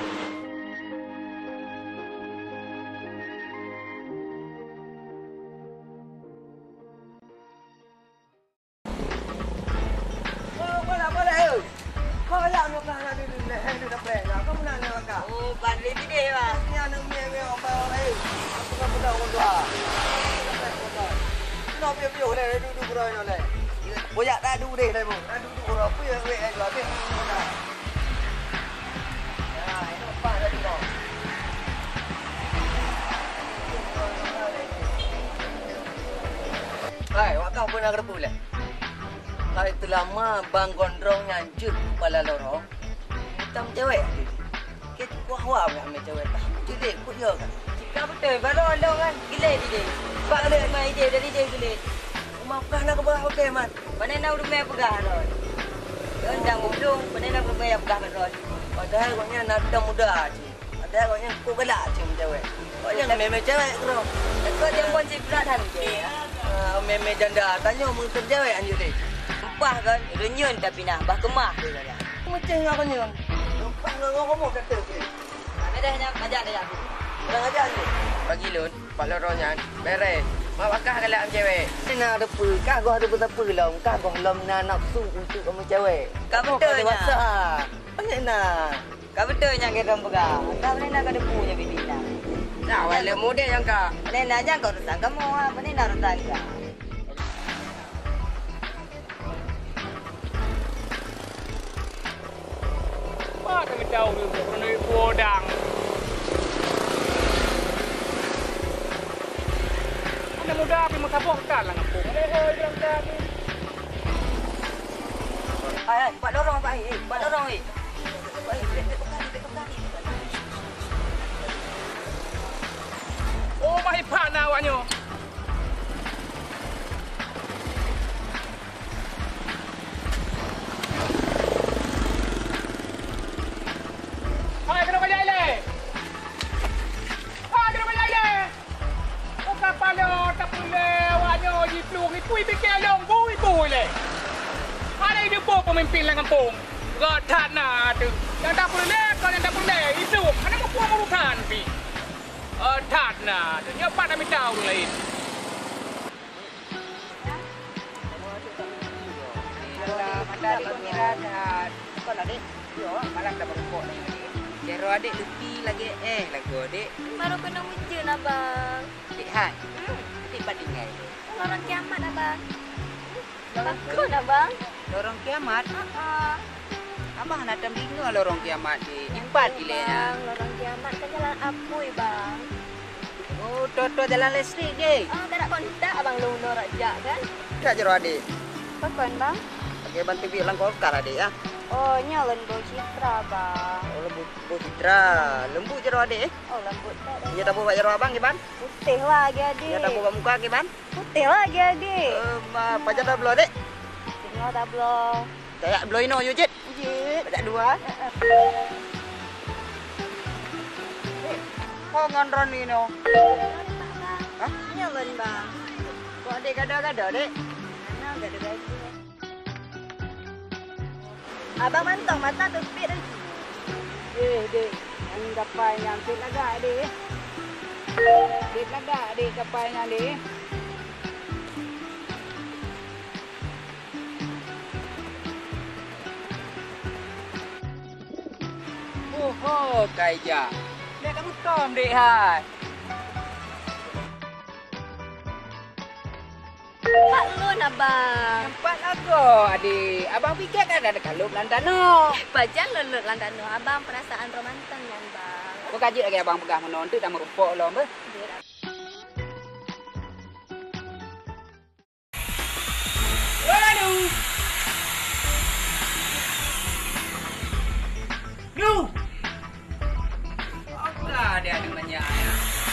Oh, bandit dia lah. Ni anak mie-mie apa orang. Aku nak budak orang tua. Nak piu-piu le, duduk berai no le. Boyak tak duduk deh demo. Duduk berai piu we ai dua piu. Ya, ini apa dah tu. Hai, wak kau pernah kerpu le? Hari tu lama bang gondrong nyancut kepala lorong. Hitam cewek. Kita kuah wah ambil cewek. Jadi kut dia kan. Jika betul baru orang kan gila dia. Sebab ada main dia dari dia gila. Mau pegah nak pegah okey man. Pandai nak rumah pegah ron. Rendang ulung, pandai nak rumah yang pegah ron. Padahal koknya nak muda cik. Padahal koknya kau galak cik cewek. Koknya memang cewek kau. Kau yang pun cik berat han je. Ah memang janda tanya mung cewek anjir deh. Empah kan, renyun tapi nah, bah kemah dia kata. Macam ngapa ni? Lupa ngau ngomong kata cik. Ada dah nak ajak dah. Orang ajar ni. Bagi lun, Pak Loronyan, beres. Mak bakah galak am cewek. Nak ada apa? Kagah ada apa lom? Kagah lom nak nafsu untuk kamu cewek. Kau betul nya. Banyak nak. Kau betul nya kita pegah. Kau pandai nak ada punya bini nak. Nah, wala muda yang kak. Pandai nak ajak kau rutang kamu, pandai nak rutang kau. Apa kami tahu ni pernah bodang. Mana muda api mengkabokkan lah ngampung. Eh, eh, bilang dah ni. Hai, Pak dorong Pak. Eh, Pak dorong eh. Oh, mahir pak nak awaknya. Hai, kena balik le. Hai, kena balik le. Oh, kapal le, tak boleh awaknya di peluk ni pui fikir long bui bui le. Ada hidup pemimpin lah kampung. Gatat na tu. Yang tak boleh, kau yang tak boleh. Itu, mana mau puang urusan pi. Uh, tat na. Dia apa nak minta orang lain. Alah, mata adik mengira dah. Kau lah dek. Yo, malam dah berpok ni. Kero adik lebih lagi eh lagu adik. Baru kena hujan abang. Dek Han. Adik bandingan. Lorong kiamat abang. Takut abang. Lorong kiamat. Ah. Abang nak tam bingung lorong kiamat di empat gila Bang, lorong kiamat kan jalan apui bang. Oh, toto jalan listrik je. Oh, tak ada kontak abang lundur aja kan? Tak jero adik. Pakon bang? Pakai bantu bilang golkar adik ya. Oh, nyalon Bo Citra bang. Oh, lembut Bu Citra. Lembut jero adik eh. Oh, lembut tak ada. Dia tak buat jero abang Iban. Putih lagi adik. Dia tak buat muka Iban. Putih lagi adik. Eh, apa dah belum adik? Tengok tak belum? Tak belum ino yo jet. Jit. Tak dua. Kau ngandron ni no. Hah? Nyalon bang. Kau adik gada-gada dek. Mana gak ada gaji. Abang mantong mata tepik dah. Eh, dek. Yang dapat yang fit lagak dek. Fit lagak dek dapat yang dek. Oh, kaya. Dek kamu tom dek hai. Pak Lun abang. Nampak aku adik. Abang fikir kan ada kalup lantan no. Pajan lelut lantan no abang perasaan romantis kan bang. Kau kaji lagi abang pegah menon tu dah merupok lo be. Aduh. Nu. Apa dia ada banyak ya.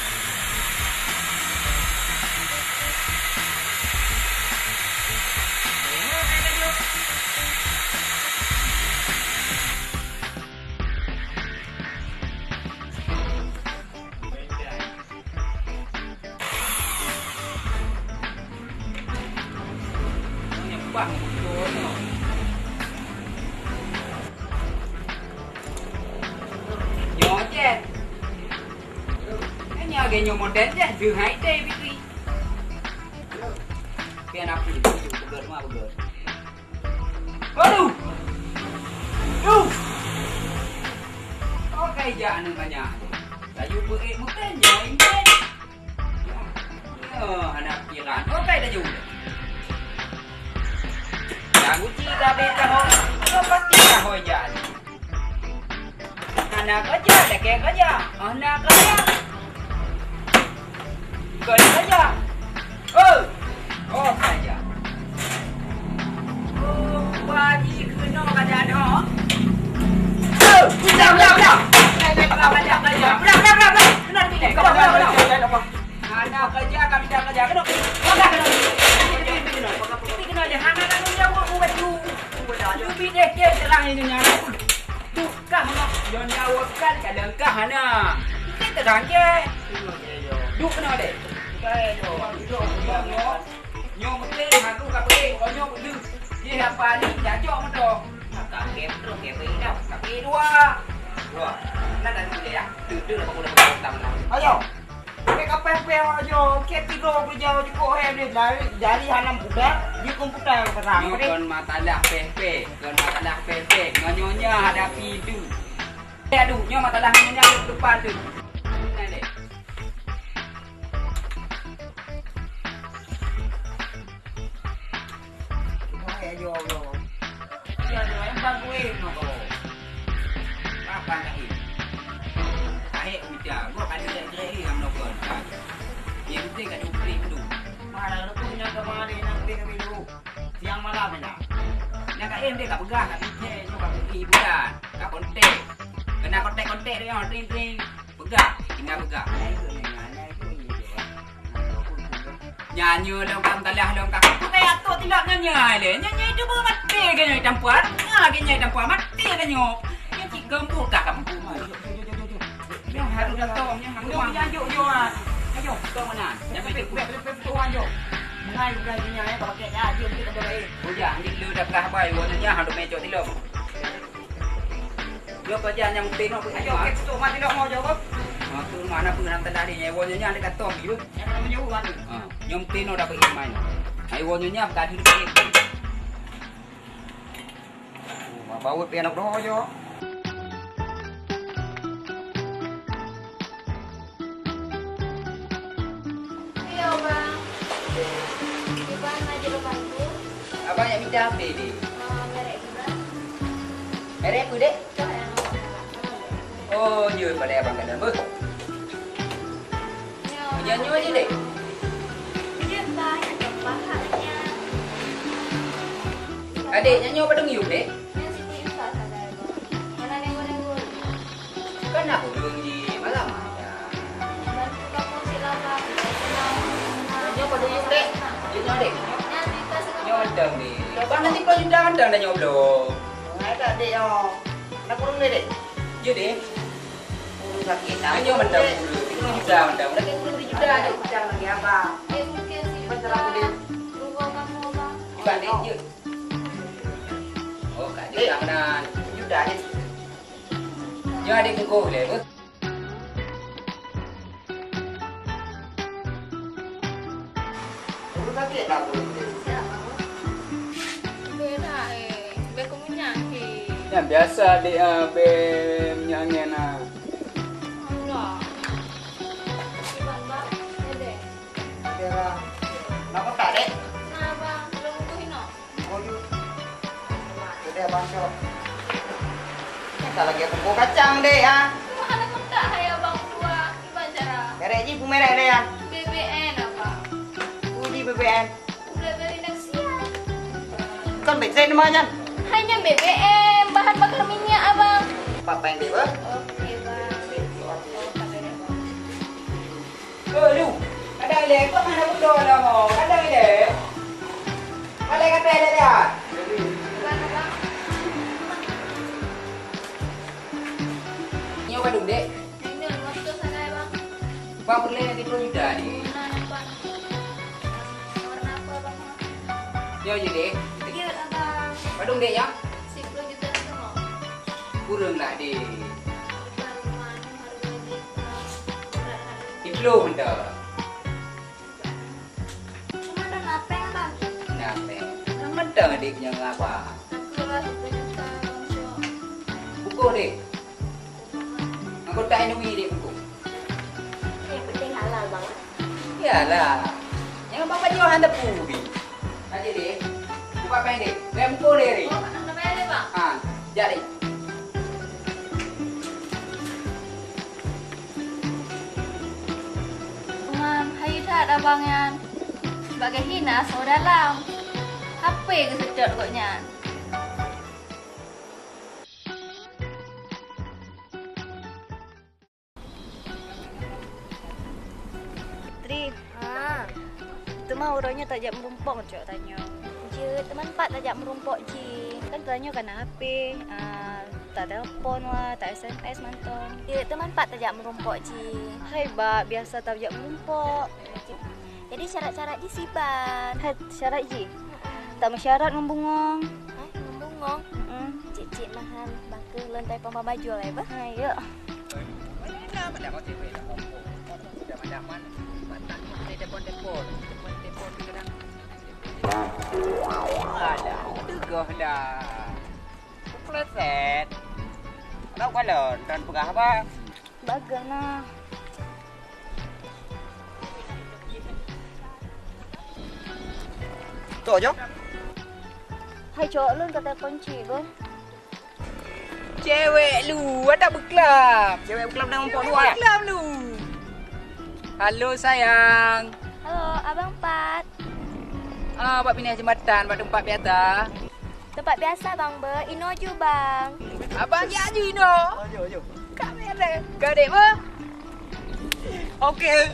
Bang, no. Nhỏ chứ. Cái nhà cái nhiều model chứ, dư hai đây bị đi. Cái nào cũng được, được mà được. Ô đủ. Đủ. Có cái dạ nữa mà nhà. Là dù bữa em một cái nhỏ anh tên. Ờ, anak kira. Có cái đã dùng. Aku cita beta ho, kau pasti kau hojan. Anak kerja, lelaki kerja, anak kerja, kerja kerja. Oh, oh kerja. Oh, pagi kena kerja dah. Oh, dah dah dah. Lelaki kerja kerja kerja. Dah dah dah dah. Kena pilih. Kau dah dah dah. Anak kerja, kami dah kerja. Kena. Kau dah kena. lebih deh ke terang ini nyala pun. Tukah nak yon nyawakan kadang kahana. Kita terang ke. Duk kena deh. Baik yo. Duk yo. Nyo mesti haru ka pe, ko nyo bu. Ye apa ni jajok moto. Ka kem terus ke pe dah. Ka pe dua. Dua. Nak dah ni ya. Duduk dah boleh bertam. Ayo. Ke kape-pe ayo. Ke tiga puluh jauh cukup hem ni dari dari hanam budak di komputer perang. Nyo kon matalah pe-pe, kon matalah pe-pe. Nyonya hadapi du. Eh aduh, nyo matalah nyonya depan tu. Nah deh. Ayo yo. Ya yo yang bagus no ko. Apa nak ini? Ahik udah, gua kan dia dia yang nokon. Yang penting kan ukri tu. Mana lu punya kemarin nanti kami dulu. Siang malam ya. Nak kat em dia kat pegah kat pinje, nyo kat pergi bulan, kat kontek. Kena kontek-kontek dia orang ring-ring. Pegah, tinggal pegah. Nyanyi dalam kam talah dalam kak. Tu kayak tu tidak nyanyi le. Nyanyi itu pun mati ke nyanyi tampuan. Ah ke nyanyi tampuan mati ke nyop. Yang cik gembur kak kamu. Yang harus datang, yang harus Yo yo yo ah. Ayo, kau mana? Yang pe tuan yo. Mengai bukan nyanyi kalau pakai aja kita boleh. Oh ya, ni lu dah kah bai wonnya harus mejo tilom. Yo kerja yang tino pun Ayo ke tu mati dok mau jawab. Ah tu mana pun nak tadi ni wonnya dekat tom ibu. Yang namanya uang ni. Ah, nyom tino dapat main. Ai wonnya kat hidup ni. Oh, bawa pe anak doh yo. Iya bang. Di mana aja lo bantu? Abang yang minta apa ni? Merek juga. Merek aku dek. Sayang. Oh, you pada abang kena ber. Nyanyi aja dek. Dia banyak bahannya. Adik nyanyi apa dong yuk dek? Yang sini usah ada. Mana nengo-nengo. Kan aku dong di malam aja. Bantu kamu silakan. Nyanyi apa dong yuk dek? Nyanyi dek. Nanti kasih kamu. Nyodang ni. Abang nanti kau sudah andang dah nyoblong. Ngai tak dek yo. Nak kurung ni dek. Ya dek. Kurung sakit. Nyanyi mendam dulu. Tiga juta mendam. Lagi puluh juta Dah dek. jangan lagi apa. Eh mungkin sih. Bentar aku dek. Tunggu kamu bang. Bukan dek je. Oh, kak dia jangan. Juta je. Ya adik kuku boleh ber. Kurung sakit tak kurung. Beda eh. Biar kamu nyanyi. Yang biasa dek ah be nyanyi na. Allah. Bang bang. Dede. Kira. Nak tak dek? Nah bang. Belum bukuin no. Oh you. Sudah bang cok. Kita lagi pukul kacang dek ah. Cuma ada mentak hai abang dua. Gimana cara? Merek ji pu merek dek ya. B B N apa? Uji B B N. Udah beri naksian. Kan bensin namanya. Hanya B B M. Bahan bakar minyak abang. Papa yang dek ber. Oke bang. Oh, tak beda bang. Oh, lu. Ada ile kau mana bodoh lah mau. Ada ile. Ada kata ile dia. Gimana bang? Nyo ba dum dek? Ini waktu sana ya bang. Bang boleh nanti puluh juta ni. Nah nampak. Warna apa bang? Nyo je dek. Iya abang. Badung dek ya. Sepuluh juta itu mau. Kurang lah dek. Bang mana harga kita? Berat hari. Iplo benda. Cuma ada napeng bang. Kenapa? Yang mentang dek yang apa? Aku lah sepuluh juta bang. So. Buku dek. Aku tak inui dek buku. Yang penting halal bang. Iyalah. Yang bapak jual hantar pubi. Aje dek. Buka pen dek. Lem buku dek dek. Oh anda bayar deh bang. Ah, jadi. Dengan hayu tak abang yan. Sebagai hina so dalam. H P kesedot koknya. Tri, ha. Itu mah orangnya tak jak merumpok cok tanya. Je, teman pak tak jak merumpok ji. Kan tanya kan H P, uh, tak telepon lah, tak S M S mantong. Ya, teman Pak tajak merumpok ji. Hai ba, biasa tajak merumpok. Jadi syarat-syarat ji siban. Hai, syarat ji. Tak mensyarat membungong. Hah, membungong. Hmm. Cik-cik mahan bangke lantai pamba baju lah ya, bah. Ayo. Mana pada kau tipe dah kompor. Sudah macam batang ni depon-depon, depon-depon kadang. Ada, tegah dah. Pleset. Kau kalau dan pegah apa? Bagus nah. Tu aja. Hai cowok lu kata kunci gue. Cewek lu ada berkelab. Cewek kelab dengan empok dua. Berkelab lu. Halo sayang. Halo, Abang Pat. Ah, buat pindah jembatan, buat tempat biasa. Tempat biasa Bang Be, Ino ju Bang. Abang ya ju no. Ayo, ayo. Kamera. Gadek ba? Okey.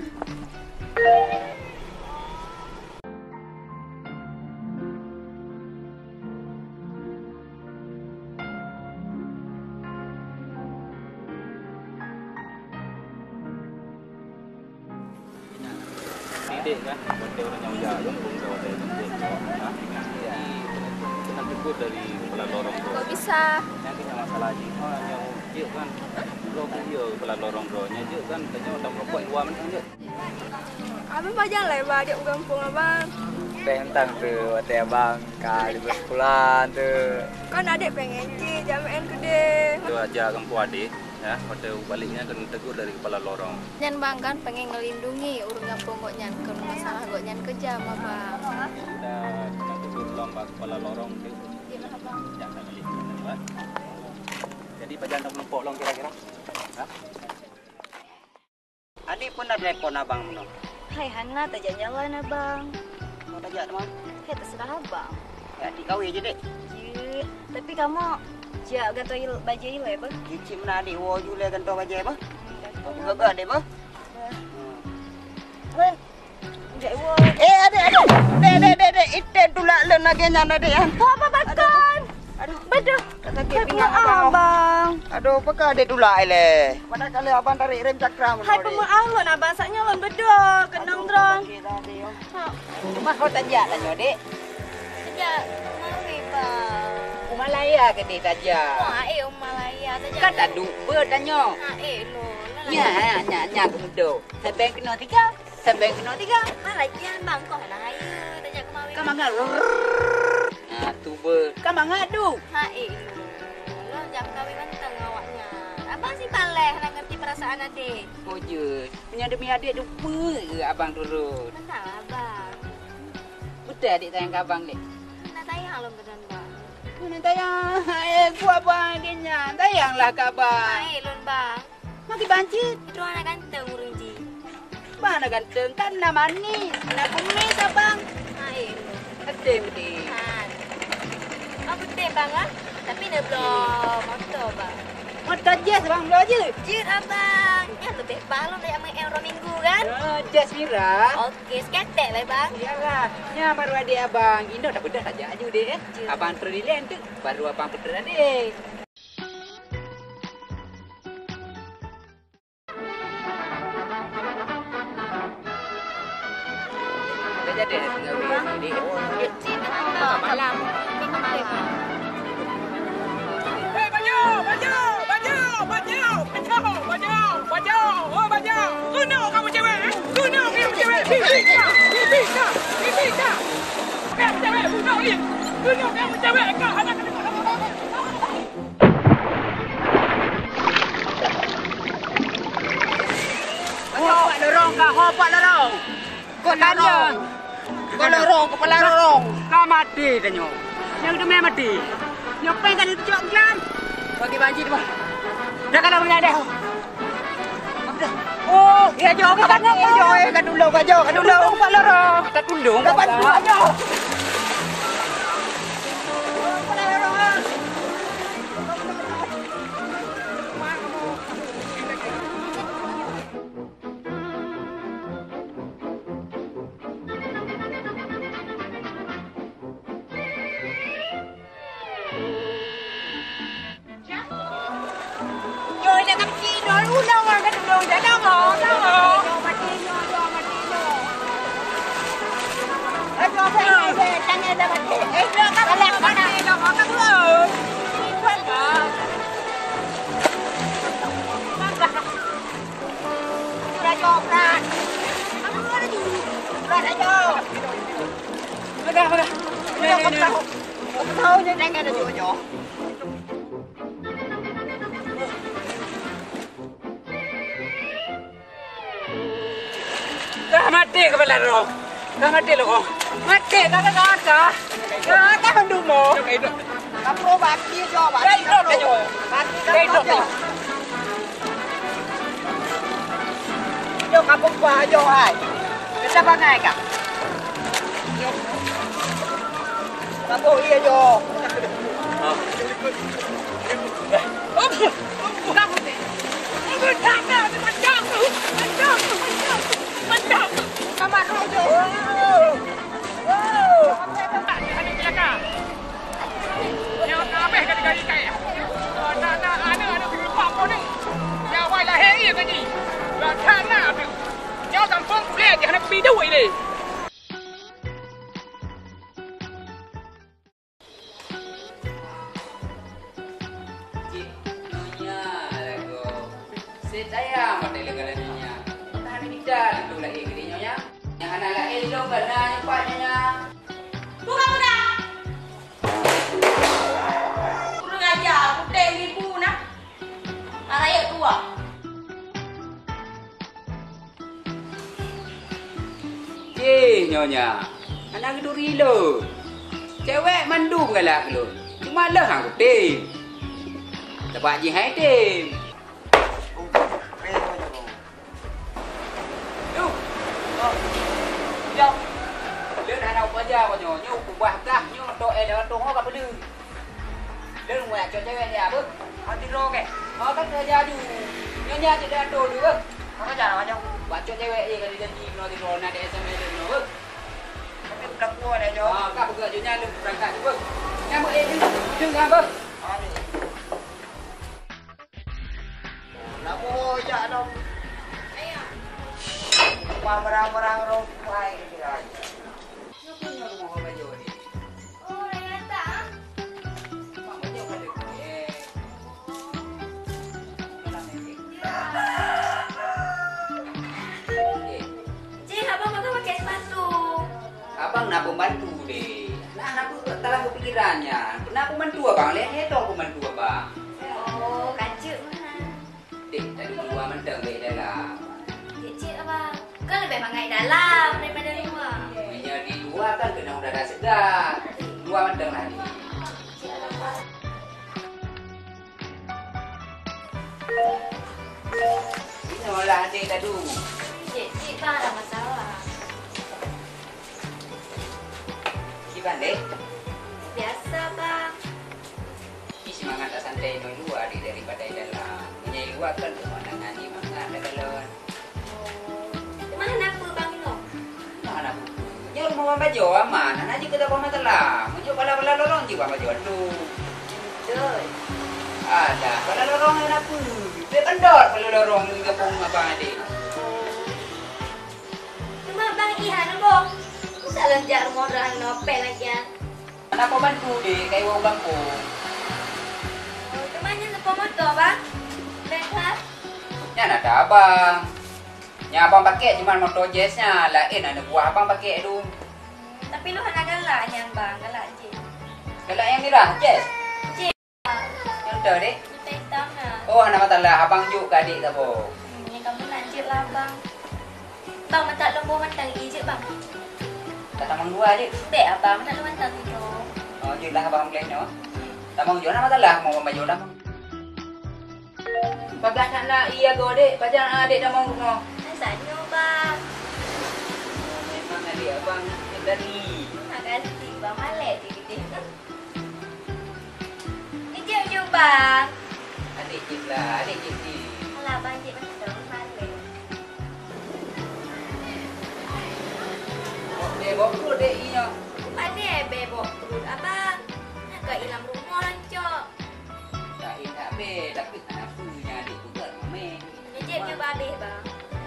Didik kan, hotel orang yang jauh yang pun kau ada jemput. Kena tegur dari kepala lorong tu. Kok bisa? Yang kena masalah ni, oh yang je kan, kalau dia kepala lorong tu, nya je kan, tanya orang perempuan luar mana je. Abang pajang lah bah dia kampung abang. Pentang tu, hotel abang kali bersekolah tu. Kan adik pengen je jamian gede. Tu ajar kampung adik, ya, hotel baliknya kena tegur dari kepala lorong. Nyan Bang kan pengen ngelindungi urang kampung kok nyan kalau masalah kok nyan kejam abang. Kita kena tegur lomba kepala lorong tu. Iya Abang. Jangan balik. Jadi pajan tak melempok long kira-kira. Ha? Adik pun ada telepon abang no. Hai Hana tajak jalan abang. Kau tajak demam. Hai terserah abang. Ya, adik kau je dek. Ye, tapi kamu jak gantoi baju ile ya, Bang? Cicik mana adik wo jule gantau baju apa? Kau gagah dek bah. Len. Jak wo. Eh, adik adik. Dek dek dek dek ite tulak len lagi nyana dek ya. Apa bakon? Aduh. Beduh. Kata Hai pinggang abang. abang. Aduh, pakak adik tulak ele. Pada kali abang tarik rem cakram. Hai pemaaf lon abang saknya lon beduh. Kenang drone. Cuma kau tajak lah dek. Sejak Mawi Bang. Malaya ke dia tajak. Wah, eh Malaya tajak. Kan tak lupa tanya. Ah, eh lo. Nya, nya, nya kemudo. Sampai kena tiga. Sampai kena tiga. Malah kian Bang kok nak ayo tajak ke Mawi. Kau mangat. Nah, tu ber. Kau mangat tu. Ha eh lo. Lo jam kawin mentang awaknya. Abang si paleh nak ngerti perasaan adik. Oh je. Punya demi adik lupa ke abang turun. Tenanglah Bang. Betul adik sayang ke abang dek. Nak tayang lo beran Bang. Nak tayang. Eh, ku abang adiknya. Tayanglah ke abang. Ha eh lon Bang. Maki bancit. Itu anak ganteng urang ji. Mana ganteng kan nak manis. Nak kumis abang. Ha eh lo. Ada betul. Ha. Apa betul Bang ah? Tapi dia belum motor Bang. Motor jas abang dua je. Jin abang. Ya lebih balon dari amai euro minggu kan? Oh, jas mira. Okey, sketek lah bang. Iyalah. Ya baru adik abang. Indo dah bedah saja aja dek. Eh. Abang terdilen tu. Baru abang bedah adik. Dah jadi tinggal adik. Jin abang. Malam. Hei, baju, baju, baju, baju, baju, baju, baju, oh baju. Kuno kamu cewek, eh? Kuno kamu cewek. Bibika, bibika, bibika. Kamu cewek, kuno ni. Kuno kamu cewek, kau anak kena. Oh, Pak Lorong kah? Oh, Pak Lorong. Kau tanya. Kau lorong, kepala lorong. Kau mati tanya. Yang itu memang mati. Yang pengen itu cok kan? Bagi banjir tu. Dah kalau punya dah. Oh, ya jauh kan? Ya jauh, kan dulu, kan jauh, kan dulu. Pak Lorong. Kita tundung. Kan jauh. ada kaki dulu ulang kan dulu dah dah mau dah. Mati nyo mati nyo. Ayo saya saya tanya dah mati. Eh dah kan dah mati dah makan dulu. Kuat dah. Dah jom dah. Kamu ada di. Dah jom. Dah dah. Dah tahu. Tahu je jangan ada jojo. Dah mati kepala roh. Dah mati loh. Mati dah dah dah. Dah tahu dulu. Okey dok. Kamu bagi jo bagi. Dah dok dah jo. Dah dok dah. Jo kamu buat jo hai. Kita bangai kah? Kamu iya jo. Kamar rojo. Ada belaka. Yang kabeh kali-kali kai. Nak nak ada ada lupa apa ni. Yang wai lah hei ke ni. Lah kana tu. Yang kampung boleh dia nak pergi duit ni. Saya mati legal niya. Tahan kita dulu lagi gini nyonya. Yang anak lagi lo kena nyempatnya. Buka buka. Kurang ajar, putih ibu nak. Anak ya tua. Ye nyonya. Anak itu rilo. Cewek mandu galak lo. Cuma lah hang putih. Sebab je hai tim. Aja kau nyo, nyo kubah kah, nyo doa dah doa kau beli. Dia buat cho cewek dia apa? Hati lo ke? Oh kan dia adu. Nyonya je dah doa dulu. Kau cara macam? Buat cho cewek dia kan janji no di rona di S M S dia no. Tapi budak gua dah jo. Ah, kau buka nyonya lu berangkat tu. Nyamuk eh ding apa? Namo ya dong. Ayo. Barang-barang ropai dia. Abang nak pembantu deh. Nah, aku telah kepikirannya. Nak pembantu abang, lihat itu pembantu abang. Oh, kancik mana? Dek, tadi dua menteng di dalam. Kecil abang. Kan lebih mangai dalam daripada luar. Punya di luar kan kena udara segar. Dua menteng lagi. Ini olah adik tadi. Cik-cik bang ada masalah. Gimana dek? Biasa bang. Ini semangat tak santai di luar daripada di dalam. Punya di luar kan pemandangan ni mangan ada galon. Mana nak apa bang Ino? Mana nak? Dia rumah baju aman. Anak juga tak pernah telah. Menjuk pala-pala lorong je baju tu. Betul. Ada pala lorong yang apa? Dia kendor pala lorong di kampung abang adik. Cuma bang Ihan bang. Masa lanjak rumah orang nopel lagi ya. Anak kau bantu deh, kayak wau kampung. Oh, temannya sepuluh motor bang. Betul. Ya ada abang. Ya abang pakai cuma motor jazznya. Lain ada buah abang pakai tu. Tapi lu anak galaknya bang, galak je. Galak yang ni lah, jazz. Je. Yang tu dek. Kita hitam lah. Oh, anak matalah abang juk ke adik tak boh. Ini kamu lanjut lah bang. Bang, mata lembu mantang ijek bang. Tak tamang dua adik. Dek abang, mata lembu mantang tu. Oh, juk lah abang plan no. Tamang juk nak matalah mau baju dah. Bapak nak nak iya go dek, pajang adik dah mau no. Sanyo bang. Memang adik abang yang tadi. Makasih bang, malek dikit-dikit. Ni jom jom bang. Adik cik lah, adik cik ni. Alah bang, cik macam tu malek. Eh, bawa perut dek inya. Mana bebok perut abang? Nak ke ilang rumah rancok. Tak eh, tak be, tapi tak punya adik juga Kadeh bang.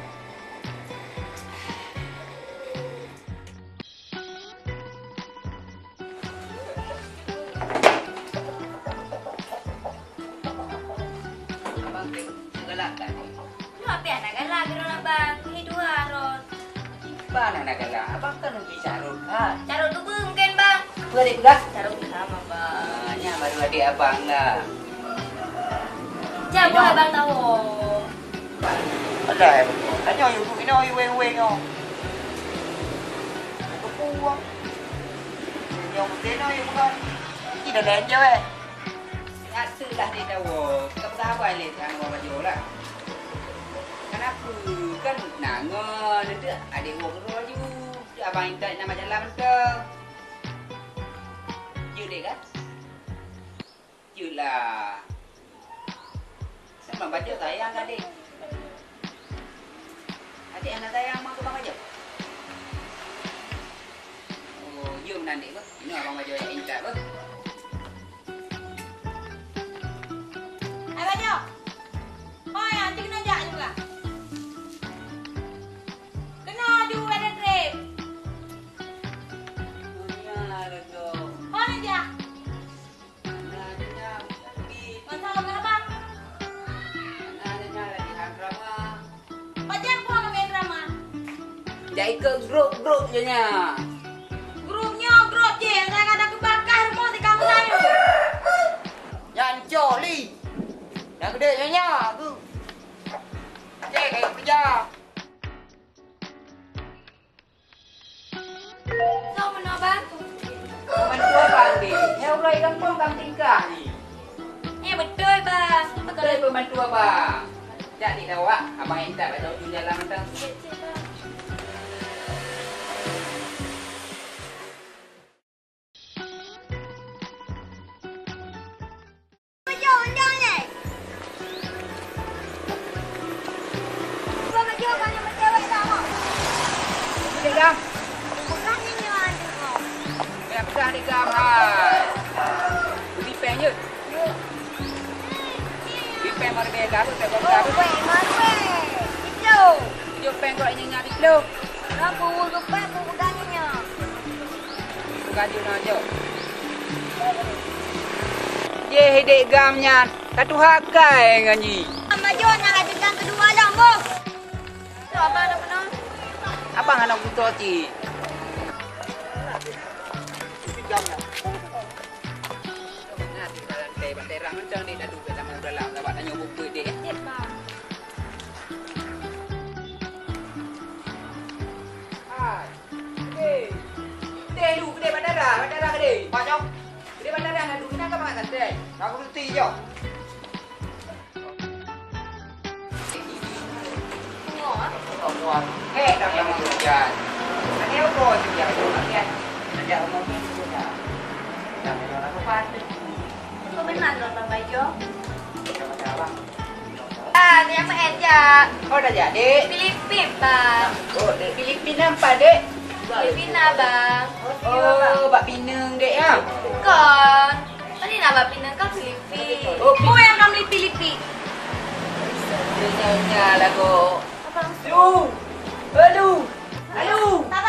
Abang segala tak ni. Lu apa yang nak galak kira nak bang? Ini dua ron. Mana nak galak? Abang kan lebih carut kan? Carut tu pun mungkin bang. Beradik pula? Carut sama bang. Ah, nya baru adik abang lah. Jangan buat abang tahu. Ada ya, tanya you tu, ini you weng weng yo. Aku puang. Yang mesti no you bukan. Ini dah lenjo eh. Rasa dah dia tahu. Kau dah apa le kan orang baju lah. Kenapa kan nangon itu adik gua baju. Abang ingat nama jalan ke? You dek kan? You lah. Sebab baca sayang adik. Adik anak sayang mak abang aja. Oh, you nanti bah. Ini abang baju yang ingat bah. Hai Bajo. Oh ya, cik kena jak juga. Kena adu pada trip. Punya lego. Oh nak jak. Anaknya di Masalah kenapa? anaknya lagi drama. Macam apa nak main drama? Jadi ke grup-grup je nya. Grupnya grup je. Saya ada kebakar rumah di kamu saya. Yang cok li. Yang gede nyonya tu. Cek kayak kerja. So mana bang? Mantu abang ni. Hei urai kampung kam tingkah ni. Eh betul bang. Betul itu mantu abang. Tak di tahu ah. Abang hendak pada ujung jalan mentang. Bajo, jangan ni. Gua bajo kan yang cewek sama. Dek gam. Bukan ini ada kau. Biar pedah dek gam hai. Beli pen je. Beli pen mari biar gam tu kau gam. Weh, mana? Itu. Dia pen kau yang nyari lu. Aku ke pen aku peganginya. Gaji aja. Ye dek gamnya. Katu hakai ngaji. Bajo nak ada gang kedua dah, bos. Tu abang nak penuh. Abang anak butuh ci. Nah, di dalam teh banterang macam ni dah duduk dalam dalam lawat tanya buku dia. Cep bang. Hai. Gede. Gede lu, gede bandara, bandara gede. Banyak. Gede bandara nak duduk nak apa kat teh? Aku reti je. Tengok ah. Tuan. Eh, dah lama hujan. Ada apa tu ya? Okey. Ada omong tu dah. Dah mula aku patut. Kau benar loh bang Bajo. Macam abang. Ah, dia apa aja? Oh dah jadi. Filipin bang. Oh, dek Filipina apa dek? Filipina bang. Oh, bak Pinang dek ya. Bukan. Tadi nak buat Pinang kan Filipin. Oh, Oh yang kamu di Filipin. Dia nyanyi lagu. Abang. Aduh. Aduh. Aduh. Tak